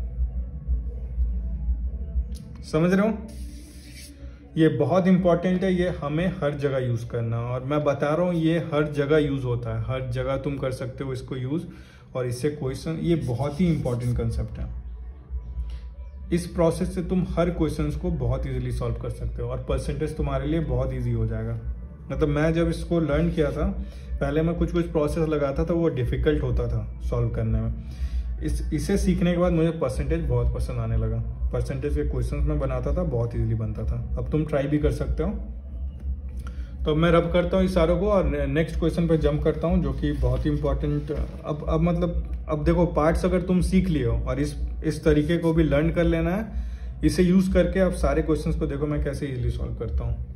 समझ रहे हो? ये बहुत इंपॉर्टेंट है, ये हमें हर जगह यूज करना, और मैं बता रहा हूँ ये हर जगह यूज होता है, हर जगह तुम कर सकते हो इसको यूज। और इससे क्वेश्चन, ये बहुत ही इंपॉर्टेंट कंसेप्ट है। इस प्रोसेस से तुम हर क्वेश्चन को बहुत इजीली सॉल्व कर सकते हो, और परसेंटेज तुम्हारे लिए बहुत इजी हो जाएगा। मतलब मैं जब इसको लर्न किया था, पहले मैं कुछ प्रोसेस लगाता था, वो डिफिकल्ट होता था सॉल्व करने में। इसे सीखने के बाद मुझे परसेंटेज बहुत पसंद आने लगा। परसेंटेज के क्वेश्चंस में बनाता था, बहुत इजीली बनता था। अब तुम ट्राई भी कर सकते हो। तो मैं रब करता हूँ इस सारों को, और नेक्स्ट क्वेश्चन पे जंप करता हूँ, जो कि बहुत ही इंपॉर्टेंट। अब मतलब अब देखो, पार्ट्स अगर तुम सीख लिए हो और इस तरीके को भी लर्न कर लेना है, इसे यूज करके अब सारे क्वेश्चंस को देखो मैं कैसे इजीली सॉल्व करता हूँ।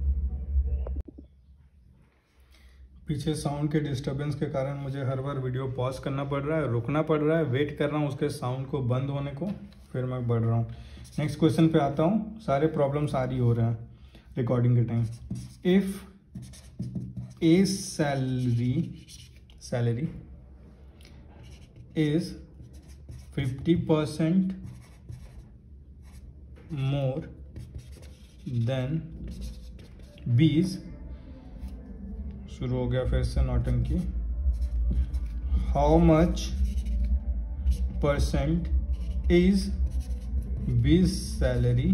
पीछे साउंड के डिस्टरबेंस के कारण मुझे हर बार वीडियो पॉज करना पड़ रहा है, रुकना पड़ रहा है, वेट कर रहा हूँ उसके साउंड को बंद होने को, फिर मैं बढ़ रहा हूँ। नेक्स्ट क्वेश्चन पे आता हूँ। सारे प्रॉब्लम सारी हो रहे हैं रिकॉर्डिंग के time. If a salary is 50% more than b's, शुरू हो गया फिर से नौटंकी। How much % is b's salary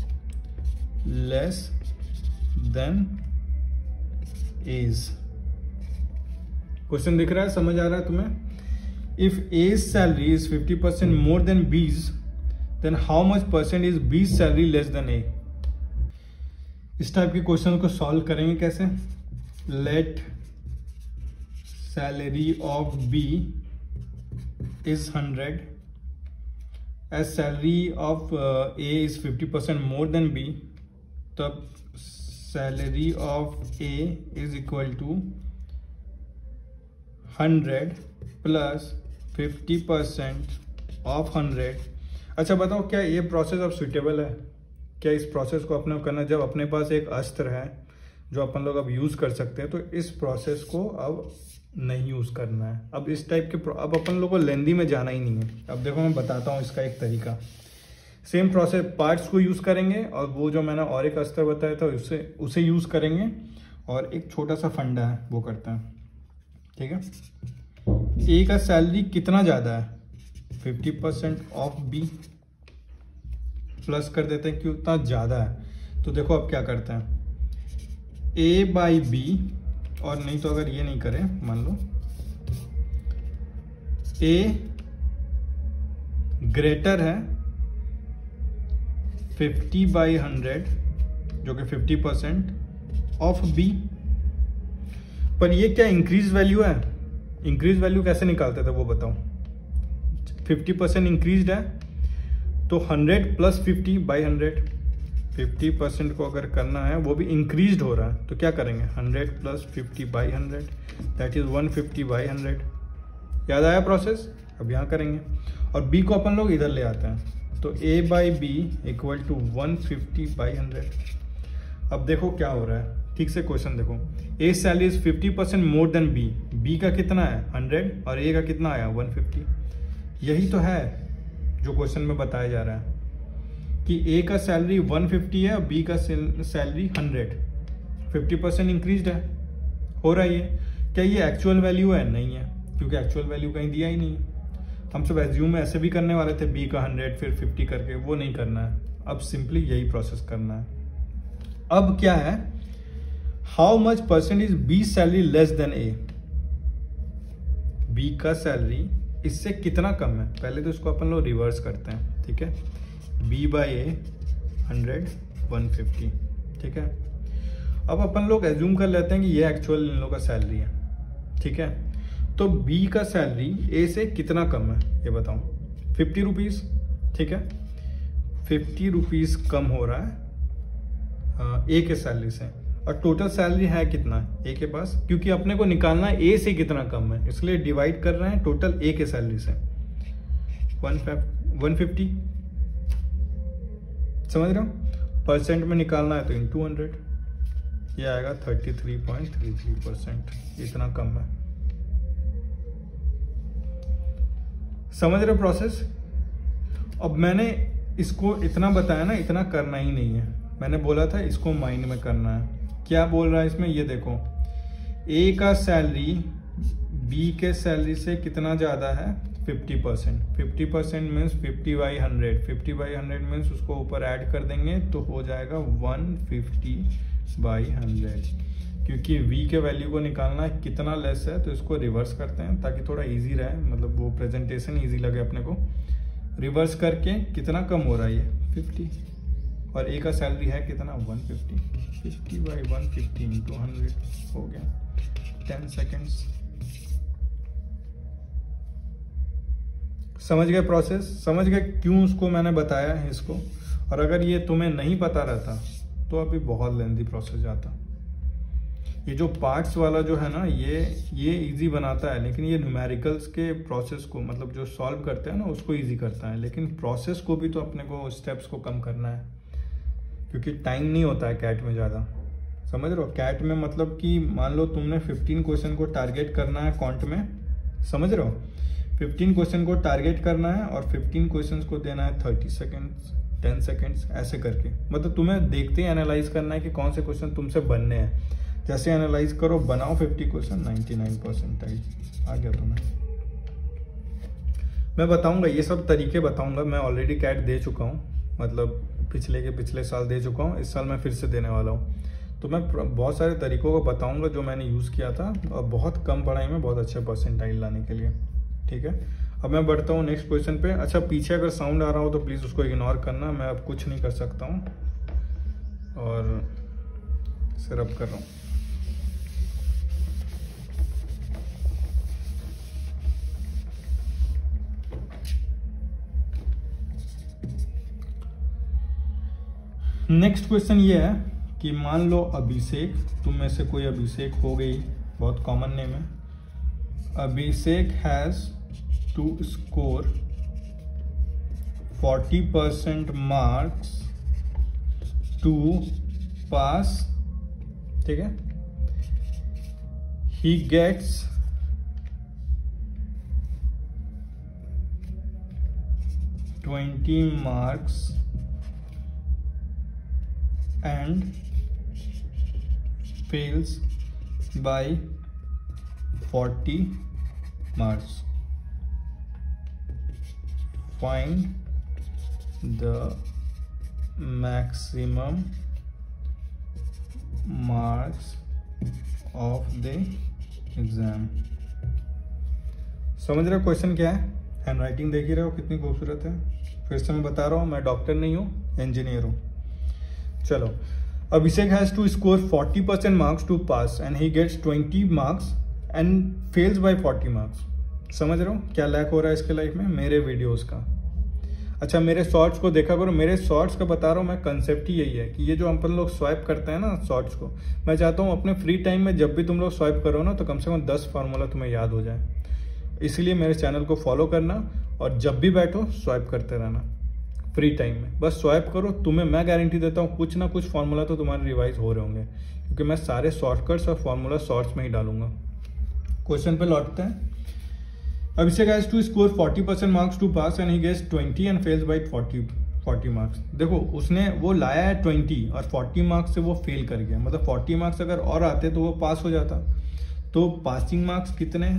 less than a's? Question दिख रहा है, समझ आ रहा है तुम्हें? If a's salary is 50% more than b's, then how much % is b's salary less than a? इस टाइप के क्वेश्चन को सॉल्व करेंगे कैसे? Let salary of b is 100 as salary of a is 50% more than b, तब salary of a is equal to 100 plus 50% of 100। अच्छा बताओ, क्या ये प्रोसेस अब सुइटेबल है? क्या इस प्रोसेस को अपने करना, जब अपने पास एक अस्त्र है जो अपन लोग अब यूज़ कर सकते हैं, तो इस प्रोसेस को अब नहीं यूज़ करना है। अब इस टाइप के अब अपन लोग को लेंदी में जाना ही नहीं है। अब देखो मैं बताता हूँ इसका एक तरीका। सेम प्रोसेस, पार्ट्स को यूज़ करेंगे और वो जो मैंने और एक अस्त्र बताया था उसे यूज़ करेंगे, और एक छोटा सा फंडा है वो करते हैं। ठीक है, ए का सैलरी कितना ज़्यादा है? 50% ऑफ बी, प्लस कर देते हैं क्यों इतना ज़्यादा है। तो देखो अब क्या करते हैं, ए बाई बी, और नहीं तो अगर ये नहीं करें, मान लो ए ग्रेटर है 50/100 जो कि 50% ऑफ बी। पर ये क्या इंक्रीज वैल्यू है? इंक्रीज वैल्यू कैसे निकालते थे वो बताओ। 50% इंक्रीज्ड है तो 100 प्लस 50/100, 50% को अगर करना है वो भी इंक्रीज्ड हो रहा है, तो क्या करेंगे? 100 प्लस 50/100 दैट इज 150/100। याद आया प्रोसेस? अब यहाँ करेंगे, और b को अपन लोग इधर ले आते हैं, तो a by b equal to 150/100। अब देखो क्या हो रहा है, ठीक से क्वेश्चन देखो। A salary is 50% more than b, b का कितना है 100 और ए का कितना आया 150। यही तो है जो क्वेश्चन में बताया जा रहा है कि ए का सैलरी 150 है और बी का सैलरी 100, 50% इंक्रीज्ड है, हो रहा है ये। क्या ये एक्चुअल वैल्यू है? नहीं है, क्योंकि एक्चुअल वैल्यू कहीं दिया ही नहीं है। हम सब एज्यूम में ऐसे भी करने वाले थे, बी का 100 फिर 50 करके, वो नहीं करना है। अब सिंपली यही प्रोसेस करना है। अब क्या है, how much percent is b salary less than a? B का सैलरी इससे कितना कम है? पहले तो इसको अपन लोग रिवर्स करते हैं। ठीक है, बी बाई ए 100 150। ठीक है, अब अपन लोग एज्यूम कर लेते हैं कि ये एक्चुअल इन लोगों का सैलरी है। ठीक है, तो बी का सैलरी ए से कितना कम है ये बताओ? 50 रुपीज़। ठीक है, 50 रुपीज़ कम हो रहा है ए के सैलरी से, और टोटल सैलरी है कितना ए के पास? क्योंकि अपने को निकालना है ए से कितना कम है, इसलिए डिवाइड कर रहे हैं टोटल ए के सैलरी से 150। समझ रहे हो? परसेंट में निकालना है तो इंटू 100, ये आएगा 33.33%, इतना कम है। समझ रहे हो प्रोसेस? अब मैंने इसको इतना बताया ना, इतना करना ही नहीं है। मैंने बोला था इसको माइंड में करना है। क्या बोल रहा है इसमें, ये देखो, ए का सैलरी बी के सैलरी से कितना ज़्यादा है? 50%। 50% मीन्स 50/100, 50/100 मीन्स उसको ऊपर ऐड कर देंगे तो हो जाएगा 150/100। क्योंकि v के वैल्यू को निकालना है कितना लेस है, तो इसको रिवर्स करते हैं ताकि थोड़ा इजी रहे, मतलब वो प्रेजेंटेशन इजी लगे अपने को। रिवर्स करके कितना कम हो रहा है ये 50, और ए का सैलरी है कितना 150, 50/150 इंटू 100 हो गया 10 सेकेंड्स। समझ गए प्रोसेस? समझ गए क्यों उसको मैंने बताया है इसको? और अगर ये तुम्हें नहीं पता रहता तो अभी बहुत लेंथी प्रोसेस जाता। ये जो पार्ट्स वाला जो है ना, ये इजी बनाता है, लेकिन ये न्यूमेरिकल्स के प्रोसेस को, मतलब जो सॉल्व करते हैं ना, उसको इजी करता है। लेकिन प्रोसेस को भी तो अपने को स्टेप्स को कम करना है, क्योंकि टाइम नहीं होता है कैट में ज़्यादा। समझ रहे हो? कैट में मतलब कि मान लो तुमने 15 क्वेश्चन को टारगेट करना है क्वांट में, समझ रहे हो? 15 क्वेश्चन को टारगेट करना है और 15 क्वेश्चन को देना है 30 सेकेंड्स, 10 सेकेंड्स, ऐसे करके। मतलब तुम्हें देखते ही एनालाइज करना है कि कौन से क्वेश्चन तुमसे बनने हैं। जैसे एनालाइज करो, बनाओ 50 क्वेश्चन, 99% आ गया तुम्हें। मैं बताऊंगा, ये सब तरीके बताऊंगा। मैं ऑलरेडी कैट दे चुका हूँ, मतलब पिछले साल दे चुका हूँ, इस साल मैं फिर से देने वाला हूँ। तो मैं बहुत सारे तरीकों को बताऊंगा जो मैंने यूज़ किया था, और बहुत कम पढ़ाई में बहुत अच्छे परसेंटाइल लाने के लिए। ठीक है, अब मैं बढ़ता हूँ नेक्स्ट क्वेश्चन पे। अच्छा, पीछे अगर साउंड आ रहा हो तो प्लीज़ उसको इग्नोर करना, मैं अब कुछ नहीं कर सकता हूँ। और से रब कर रहा हूँ। नेक्स्ट क्वेश्चन ये है कि मान लो अभिषेक, तुम में से कोई अभिषेक हो गई, बहुत कॉमन नेम है। Abhishek has to score 40% marks to pass, ठीक है। He gets 20 marks and fails by 40 marks. Find the maximum marks of the exam. समझ रहे हो क्वेश्चन क्या है? हैंड राइटिंग देख ही रहे हो कितनी खूबसूरत है। फिर से मैं बता रहा हूँ, मैं डॉक्टर नहीं हूँ, इंजीनियर हूँ। चलो, Abhishek has to score 40% marks to pass and he gets 20 marks and fails by 40 marks. समझ रहे हो क्या लैक हो रहा है इसके लाइफ में? मेरे वीडियोस का। अच्छा, मेरे शॉर्ट्स को देखा करो। मेरे शॉर्ट्स का बता रहा हूँ मैं, कंसेप्ट ही यही है कि ये जो अपन लोग स्वाइप करते हैं ना शॉर्ट्स को, मैं चाहता हूँ अपने फ्री टाइम में जब भी तुम लोग स्वाइप करो ना, तो कम से कम 10 फार्मूला तुम्हें याद हो जाए। इसीलिए मेरे चैनल को फॉलो करना और जब भी बैठो स्वाइप करते रहना फ्री टाइम में। बस स्वाइप करो, तुम्हें मैं गारंटी देता हूँ कुछ ना कुछ फार्मूला तो तुम्हारे रिवाइज हो रहे होंगे, क्योंकि मैं सारे शॉर्टकट्स और फार्मूला शॉर्ट्स में ही डालूंगा। क्वेश्चन पे लौटते हैं। Abhishek has to score 40% marks to pass and he gets 20 and fails by 40 marks. देखो, उसने वो लाया है 20 और 40 मार्क्स से वो फेल कर गया। मतलब 40 मार्क्स अगर और आते तो वो पास हो जाता। तो पासिंग मार्क्स कितने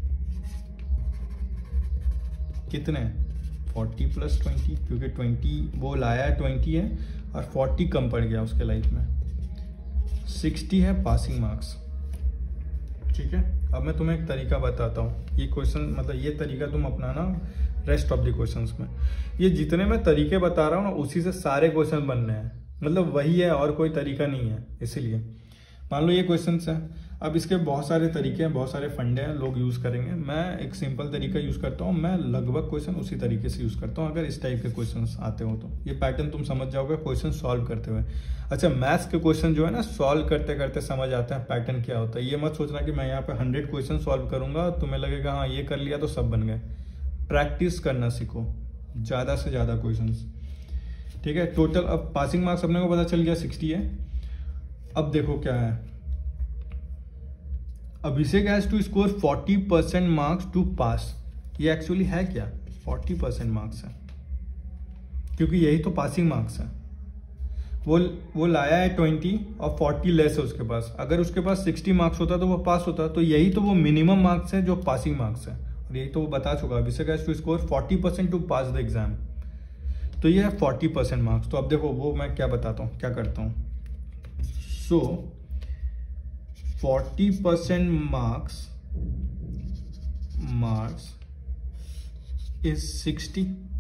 40 + 20, क्योंकि 20 वो लाया 20 है और 40 कम पड़ गया उसके लाइफ में, 60 है पासिंग मार्क्स। ठीक है, अब मैं तुम्हें एक तरीका बताता हूँ। ये क्वेश्चन मतलब ये तरीका तुम अपनाना रेस्ट ऑफ द क्वेश्चंस में। ये जितने मैं तरीके बता रहा हूँ ना, उसी से सारे क्वेश्चन बनने हैं। मतलब वही है और कोई तरीका नहीं है। इसीलिए मान लो ये क्वेश्चन है, अब इसके बहुत सारे तरीके हैं, बहुत सारे फंडे हैं, लोग यूज़ करेंगे। मैं एक सिंपल तरीका यूज़ करता हूँ। मैं लगभग क्वेश्चन उसी तरीके से यूज़ करता हूँ। अगर इस टाइप के क्वेश्चंस आते हो तो ये पैटर्न तुम समझ जाओगे क्वेश्चन सॉल्व करते हुए। अच्छा, मैथ्स के क्वेश्चन जो है ना, सॉल्व करते करते समझ आते हैं पैटर्न क्या होता है। ये मत सोचना कि मैं यहाँ पे 100 क्वेश्चन सॉल्व करूंगा, तुम्हें लगेगा हाँ ये कर लिया तो सब बन गए। प्रैक्टिस करना सीखो, ज़्यादा से ज़्यादा क्वेश्चन। ठीक है, टोटल अब पासिंग मार्क्स अपने को पता चल गया 60 है। अब देखो क्या है, Abhishek has to score 40% marks to pass. ये एक्चुअली है क्या? 40% मार्क्स है, क्योंकि यही तो पासिंग मार्क्स है। वो लाया है 20 और 40 लेस है उसके पास। अगर उसके पास 60 मार्क्स होता तो वो पास होता। तो यही तो वो मिनिमम मार्क्स है जो पासिंग मार्क्स है, और यही तो वो बता चुका। Abhishek has to score 40% to pass the exam. तो ये है 40% मार्क्स। तो अब देखो वो मैं क्या बताता हूँ, क्या करता हूँ। सो 40% marks is 60.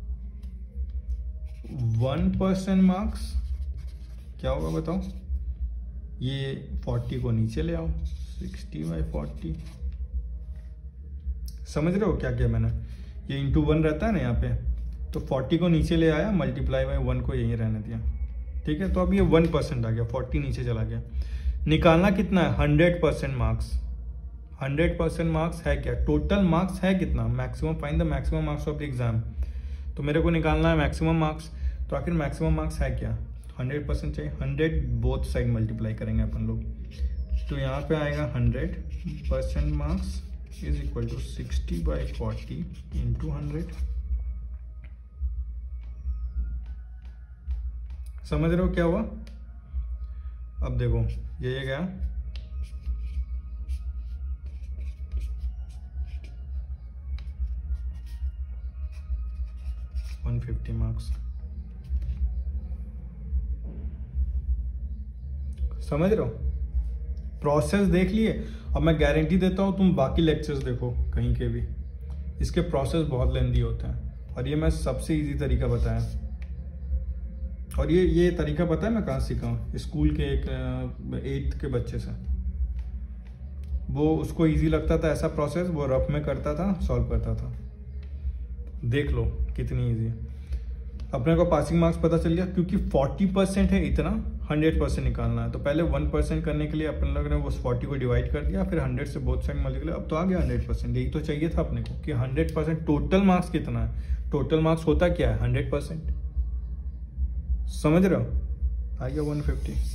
1% मार्क्स क्या होगा बताओ? ये 40 को नीचे ले आओ, 60/40। समझ रहे हो क्या किया मैंने? ये इंटू 1 रहता है ना यहाँ पे, तो 40 को नीचे ले आया, मल्टीप्लाई बाय 1 को यहीं रहने दिया। ठीक है, तो अब ये 1% आ गया, 40 नीचे चला गया। निकालना कितना है? 100% मार्क्स। 100% मार्क्स है क्या? टोटल मार्क्स है कितना? Maximum, find the maximum marks of the exam. तो मेरे को निकालना है मैक्सिमम मार्क्स। तो आखिर मैक्सिमम मार्क्स है क्या? 100% चाहिए। 100 बोथ साइड मल्टीप्लाई करेंगे अपन लोग, तो यहाँ पे आएगा 100% marks is equal to 60/40 into 100। समझ रहे हो क्या हुआ? अब देखो ये गया 150 मार्क्स। समझ रहे हो? प्रोसेस देख लिए। अब मैं गारंटी देता हूं तुम बाकी लेक्चर्स देखो कहीं के भी, इसके प्रोसेस बहुत लेंदी होते हैं, और ये मैं सबसे इजी तरीका बताया। और ये तरीका पता है मैं कहाँ सीखा हूँ? स्कूल के एक 8th के बच्चे से। वो उसको इजी लगता था ऐसा प्रोसेस, वो रफ में करता था, सॉल्व करता था। देख लो कितनी इजी है। अपने को पासिंग मार्क्स पता चल गया, क्योंकि 40% है इतना, 100% निकालना है। तो पहले 1% करने के लिए अपन लोग ने वो 40 को डिवाइड कर दिया, फिर 100 से बोथ साइड मल्टीप्लाई, अब तो आ गया 100%। यही तो चाहिए था अपने को कि 100%। टोटल मार्क्स कितना है? टोटल मार्क्स होता क्या है? 100%। समझ रहे हो? आ गया 150।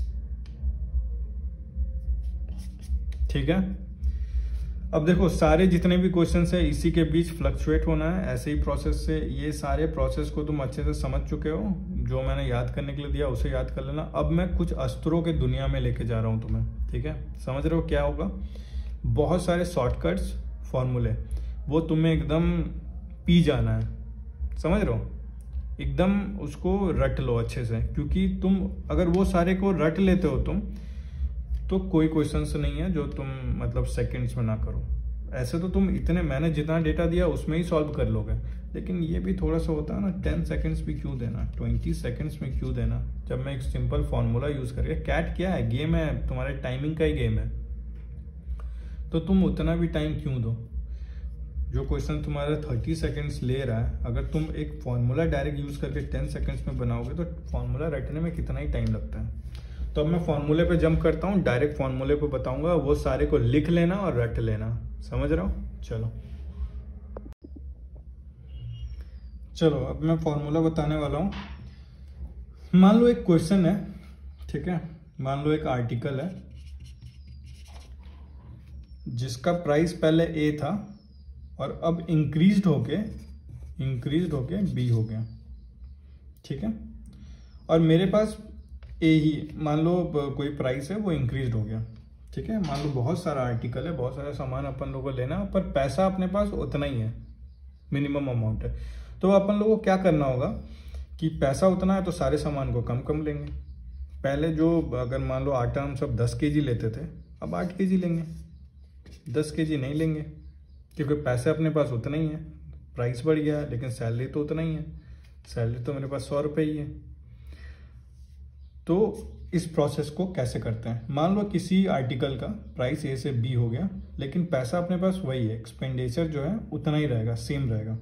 ठीक है। अब देखो सारे जितने भी क्वेश्चन है इसी के बीच फ्लक्चुएट होना है, ऐसे ही प्रोसेस से। ये सारे प्रोसेस को तुम अच्छे से समझ चुके हो, जो मैंने याद करने के लिए दिया उसे याद कर लेना। अब मैं कुछ अस्त्रों के दुनिया में लेके जा रहा हूं तुम्हें, ठीक है? समझ रहे हो क्या होगा? बहुत सारे शॉर्टकट्स, फॉर्मूले, वो तुम्हें एकदम पी जाना है। समझ रहे हो? एकदम उसको रट लो अच्छे से, क्योंकि तुम अगर वो सारे को रट लेते हो तुम, तो कोई क्वेश्चन नहीं है जो तुम मतलब सेकंड्स में ना करो। ऐसे तो तुम इतने, मैंने जितना डेटा दिया उसमें ही सॉल्व कर लोगे, लेकिन ये भी थोड़ा सा होता है ना, 10 सेकंड्स भी क्यों देना, 20 सेकंड्स में क्यों देना, जब मैं एक सिंपल फॉर्मूला यूज करके। कैट क्या है? गेम है, तुम्हारे टाइमिंग का ही गेम है, तो तुम उतना भी टाइम क्यों दो? जो क्वेश्चन तुम्हारा 30 सेकंड्स ले रहा है, अगर तुम एक फॉर्मूला डायरेक्ट यूज करके 10 सेकंड्स में बनाओगे तो फॉर्मूला रटने में कितना ही टाइम लगता है। तो अब मैं फॉर्मूले पे जंप करता हूँ, डायरेक्ट फॉर्मूले पे बताऊंगा, वो सारे को लिख लेना और रट लेना। समझ रहा हूँ? चलो अब मैं फॉर्मूला बताने वाला हूँ। मान लो एक क्वेश्चन है, ठीक है? मान लो एक आर्टिकल है जिसका प्राइस पहले ए था और अब इंक्रीज्ड होके बी हो गया, ठीक है? और मेरे पास ए ही, मान लो कोई प्राइस है वो इंक्रीज हो गया, ठीक है? मान लो बहुत सारा आर्टिकल है, बहुत सारा सामान अपन लोगों को लेना, पर पैसा अपने पास उतना ही है, मिनिमम अमाउंट है। तो अपन लोगों को क्या करना होगा कि पैसा उतना है तो सारे सामान को कम कम लेंगे। पहले जो, अगर मान लो आटा हम सब 10 kg लेते थे, अब 8 kg लेंगे, 10 kg नहीं लेंगे, क्योंकि पैसे अपने पास उतना ही है। प्राइस बढ़ गया लेकिन सैलरी तो उतना ही है, सैलरी तो मेरे पास 100 रुपये ही है। तो इस प्रोसेस को कैसे करते हैं? मान लो किसी आर्टिकल का प्राइस ए से बी हो गया, लेकिन पैसा अपने पास वही है, एक्सपेंडिचर जो है उतना ही रहेगा, सेम रहेगा।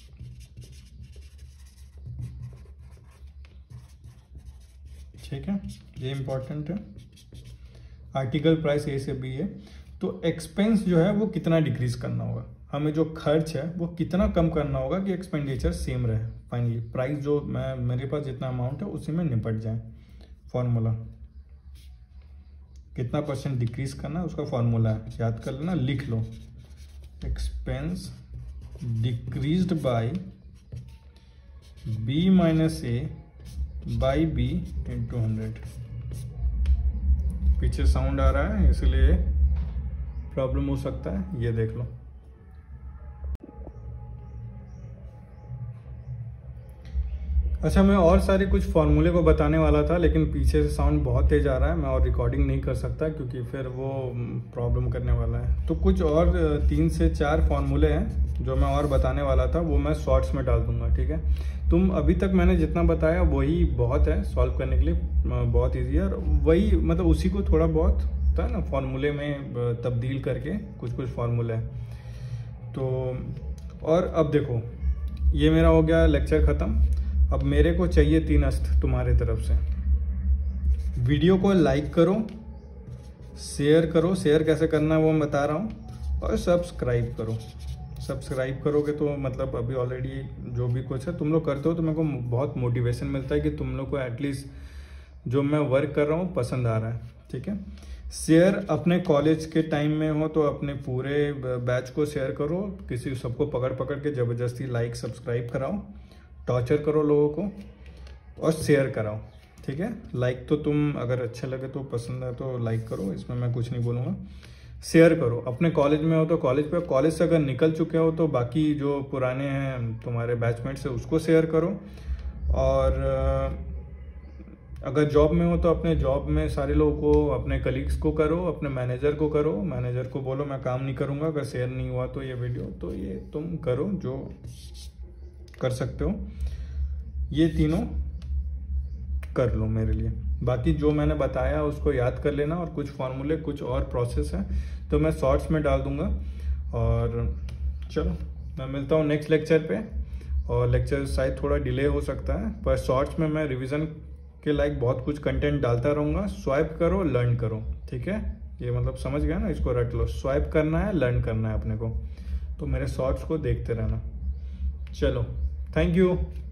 ठीक है, ये इंपॉर्टेंट है। आर्टिकल प्राइस ए से बी है, तो एक्सपेंस जो है वो कितना डिक्रीज करना होगा, हमें जो खर्च है वो कितना कम करना होगा कि एक्सपेंडिचर सेम रहे। फाइनली प्राइस जो मेरे पास जितना अमाउंट है उसी में निपट जाए। फॉर्मूला कितना % डिक्रीज करना है उसका फॉर्मूला है, याद कर लेना, लिख लो। Expense decreased by b minus a by b into 100। पीछे साउंड आ रहा है इसलिए प्रॉब्लम हो सकता है, ये देख लो। अच्छा, मैं और सारे कुछ फॉर्मूले को बताने वाला था, लेकिन पीछे से साउंड बहुत तेज आ रहा है, मैं और रिकॉर्डिंग नहीं कर सकता क्योंकि फिर वो प्रॉब्लम करने वाला है। तो कुछ और 3 से 4 फॉर्मूले हैं जो मैं और बताने वाला था, वो मैं शॉर्ट्स में डाल दूंगा, ठीक है? तुम अभी तक मैंने जितना बताया वही बहुत है सॉल्व करने के लिए, बहुत ईजी है। और वही मतलब उसी को थोड़ा बहुत होता है ना फॉर्मूले में तब्दील करके कुछ फॉर्मूले हैं। तो और अब देखो, ये मेरा हो गया लेक्चर ख़त्म। अब मेरे को चाहिए 3 अस्त्र तुम्हारे तरफ से। वीडियो को लाइक करो, शेयर करो, शेयर कैसे करना है वो मैं बता रहा हूँ, और सब्सक्राइब करो। सब्सक्राइब करोगे तो मतलब अभी ऑलरेडी जो भी कुछ है तुम लोग करते हो तो मेरे को बहुत मोटिवेशन मिलता है कि तुम लोग को एटलीस्ट जो मैं वर्क कर रहा हूँ पसंद आ रहा है, ठीक है? शेयर अपने कॉलेज के टाइम में हो तो अपने पूरे बैच को शेयर करो, किसी सबको पकड़ के ज़बरदस्ती लाइक सब्सक्राइब कराओ, टॉर्चर करो लोगों को और शेयर कराओ, ठीक है? लाइक तो तुम अगर अच्छे लगे तो, पसंद है तो लाइक करो, इसमें मैं कुछ नहीं बोलूँगा। शेयर करो, अपने कॉलेज में हो तो कॉलेज पे, कॉलेज से अगर निकल चुके हो तो बाकी जो पुराने हैं तुम्हारे बैचमेट्स है उसको शेयर करो। और अगर जॉब में हो तो अपने जॉब में सारे लोगों को, अपने कलीग्स को करो, अपने मैनेजर को करो, मैनेजर को बोलो मैं काम नहीं करूँगा अगर शेयर नहीं हुआ तो ये वीडियो, तो ये तुम करो जो कर सकते हो। ये तीनों कर लो मेरे लिए। बाकी जो मैंने बताया उसको याद कर लेना, और कुछ फॉर्मूले कुछ और प्रोसेस है तो मैं शॉर्ट्स में डाल दूंगा। और चलो मैं मिलता हूँ नेक्स्ट लेक्चर पे, और लेक्चर शायद थोड़ा डिले हो सकता है, पर शॉर्ट्स में मैं रिवीजन के लायक बहुत कुछ कंटेंट डालता रहूँगा। स्वाइप करो, लर्न करो, ठीक है? ये मतलब समझ गया ना, इसको रट लो, स्वाइप करना है, लर्न करना है अपने को। तो मेरे शॉर्ट्स को देखते रहना। चलो, थैंक यू।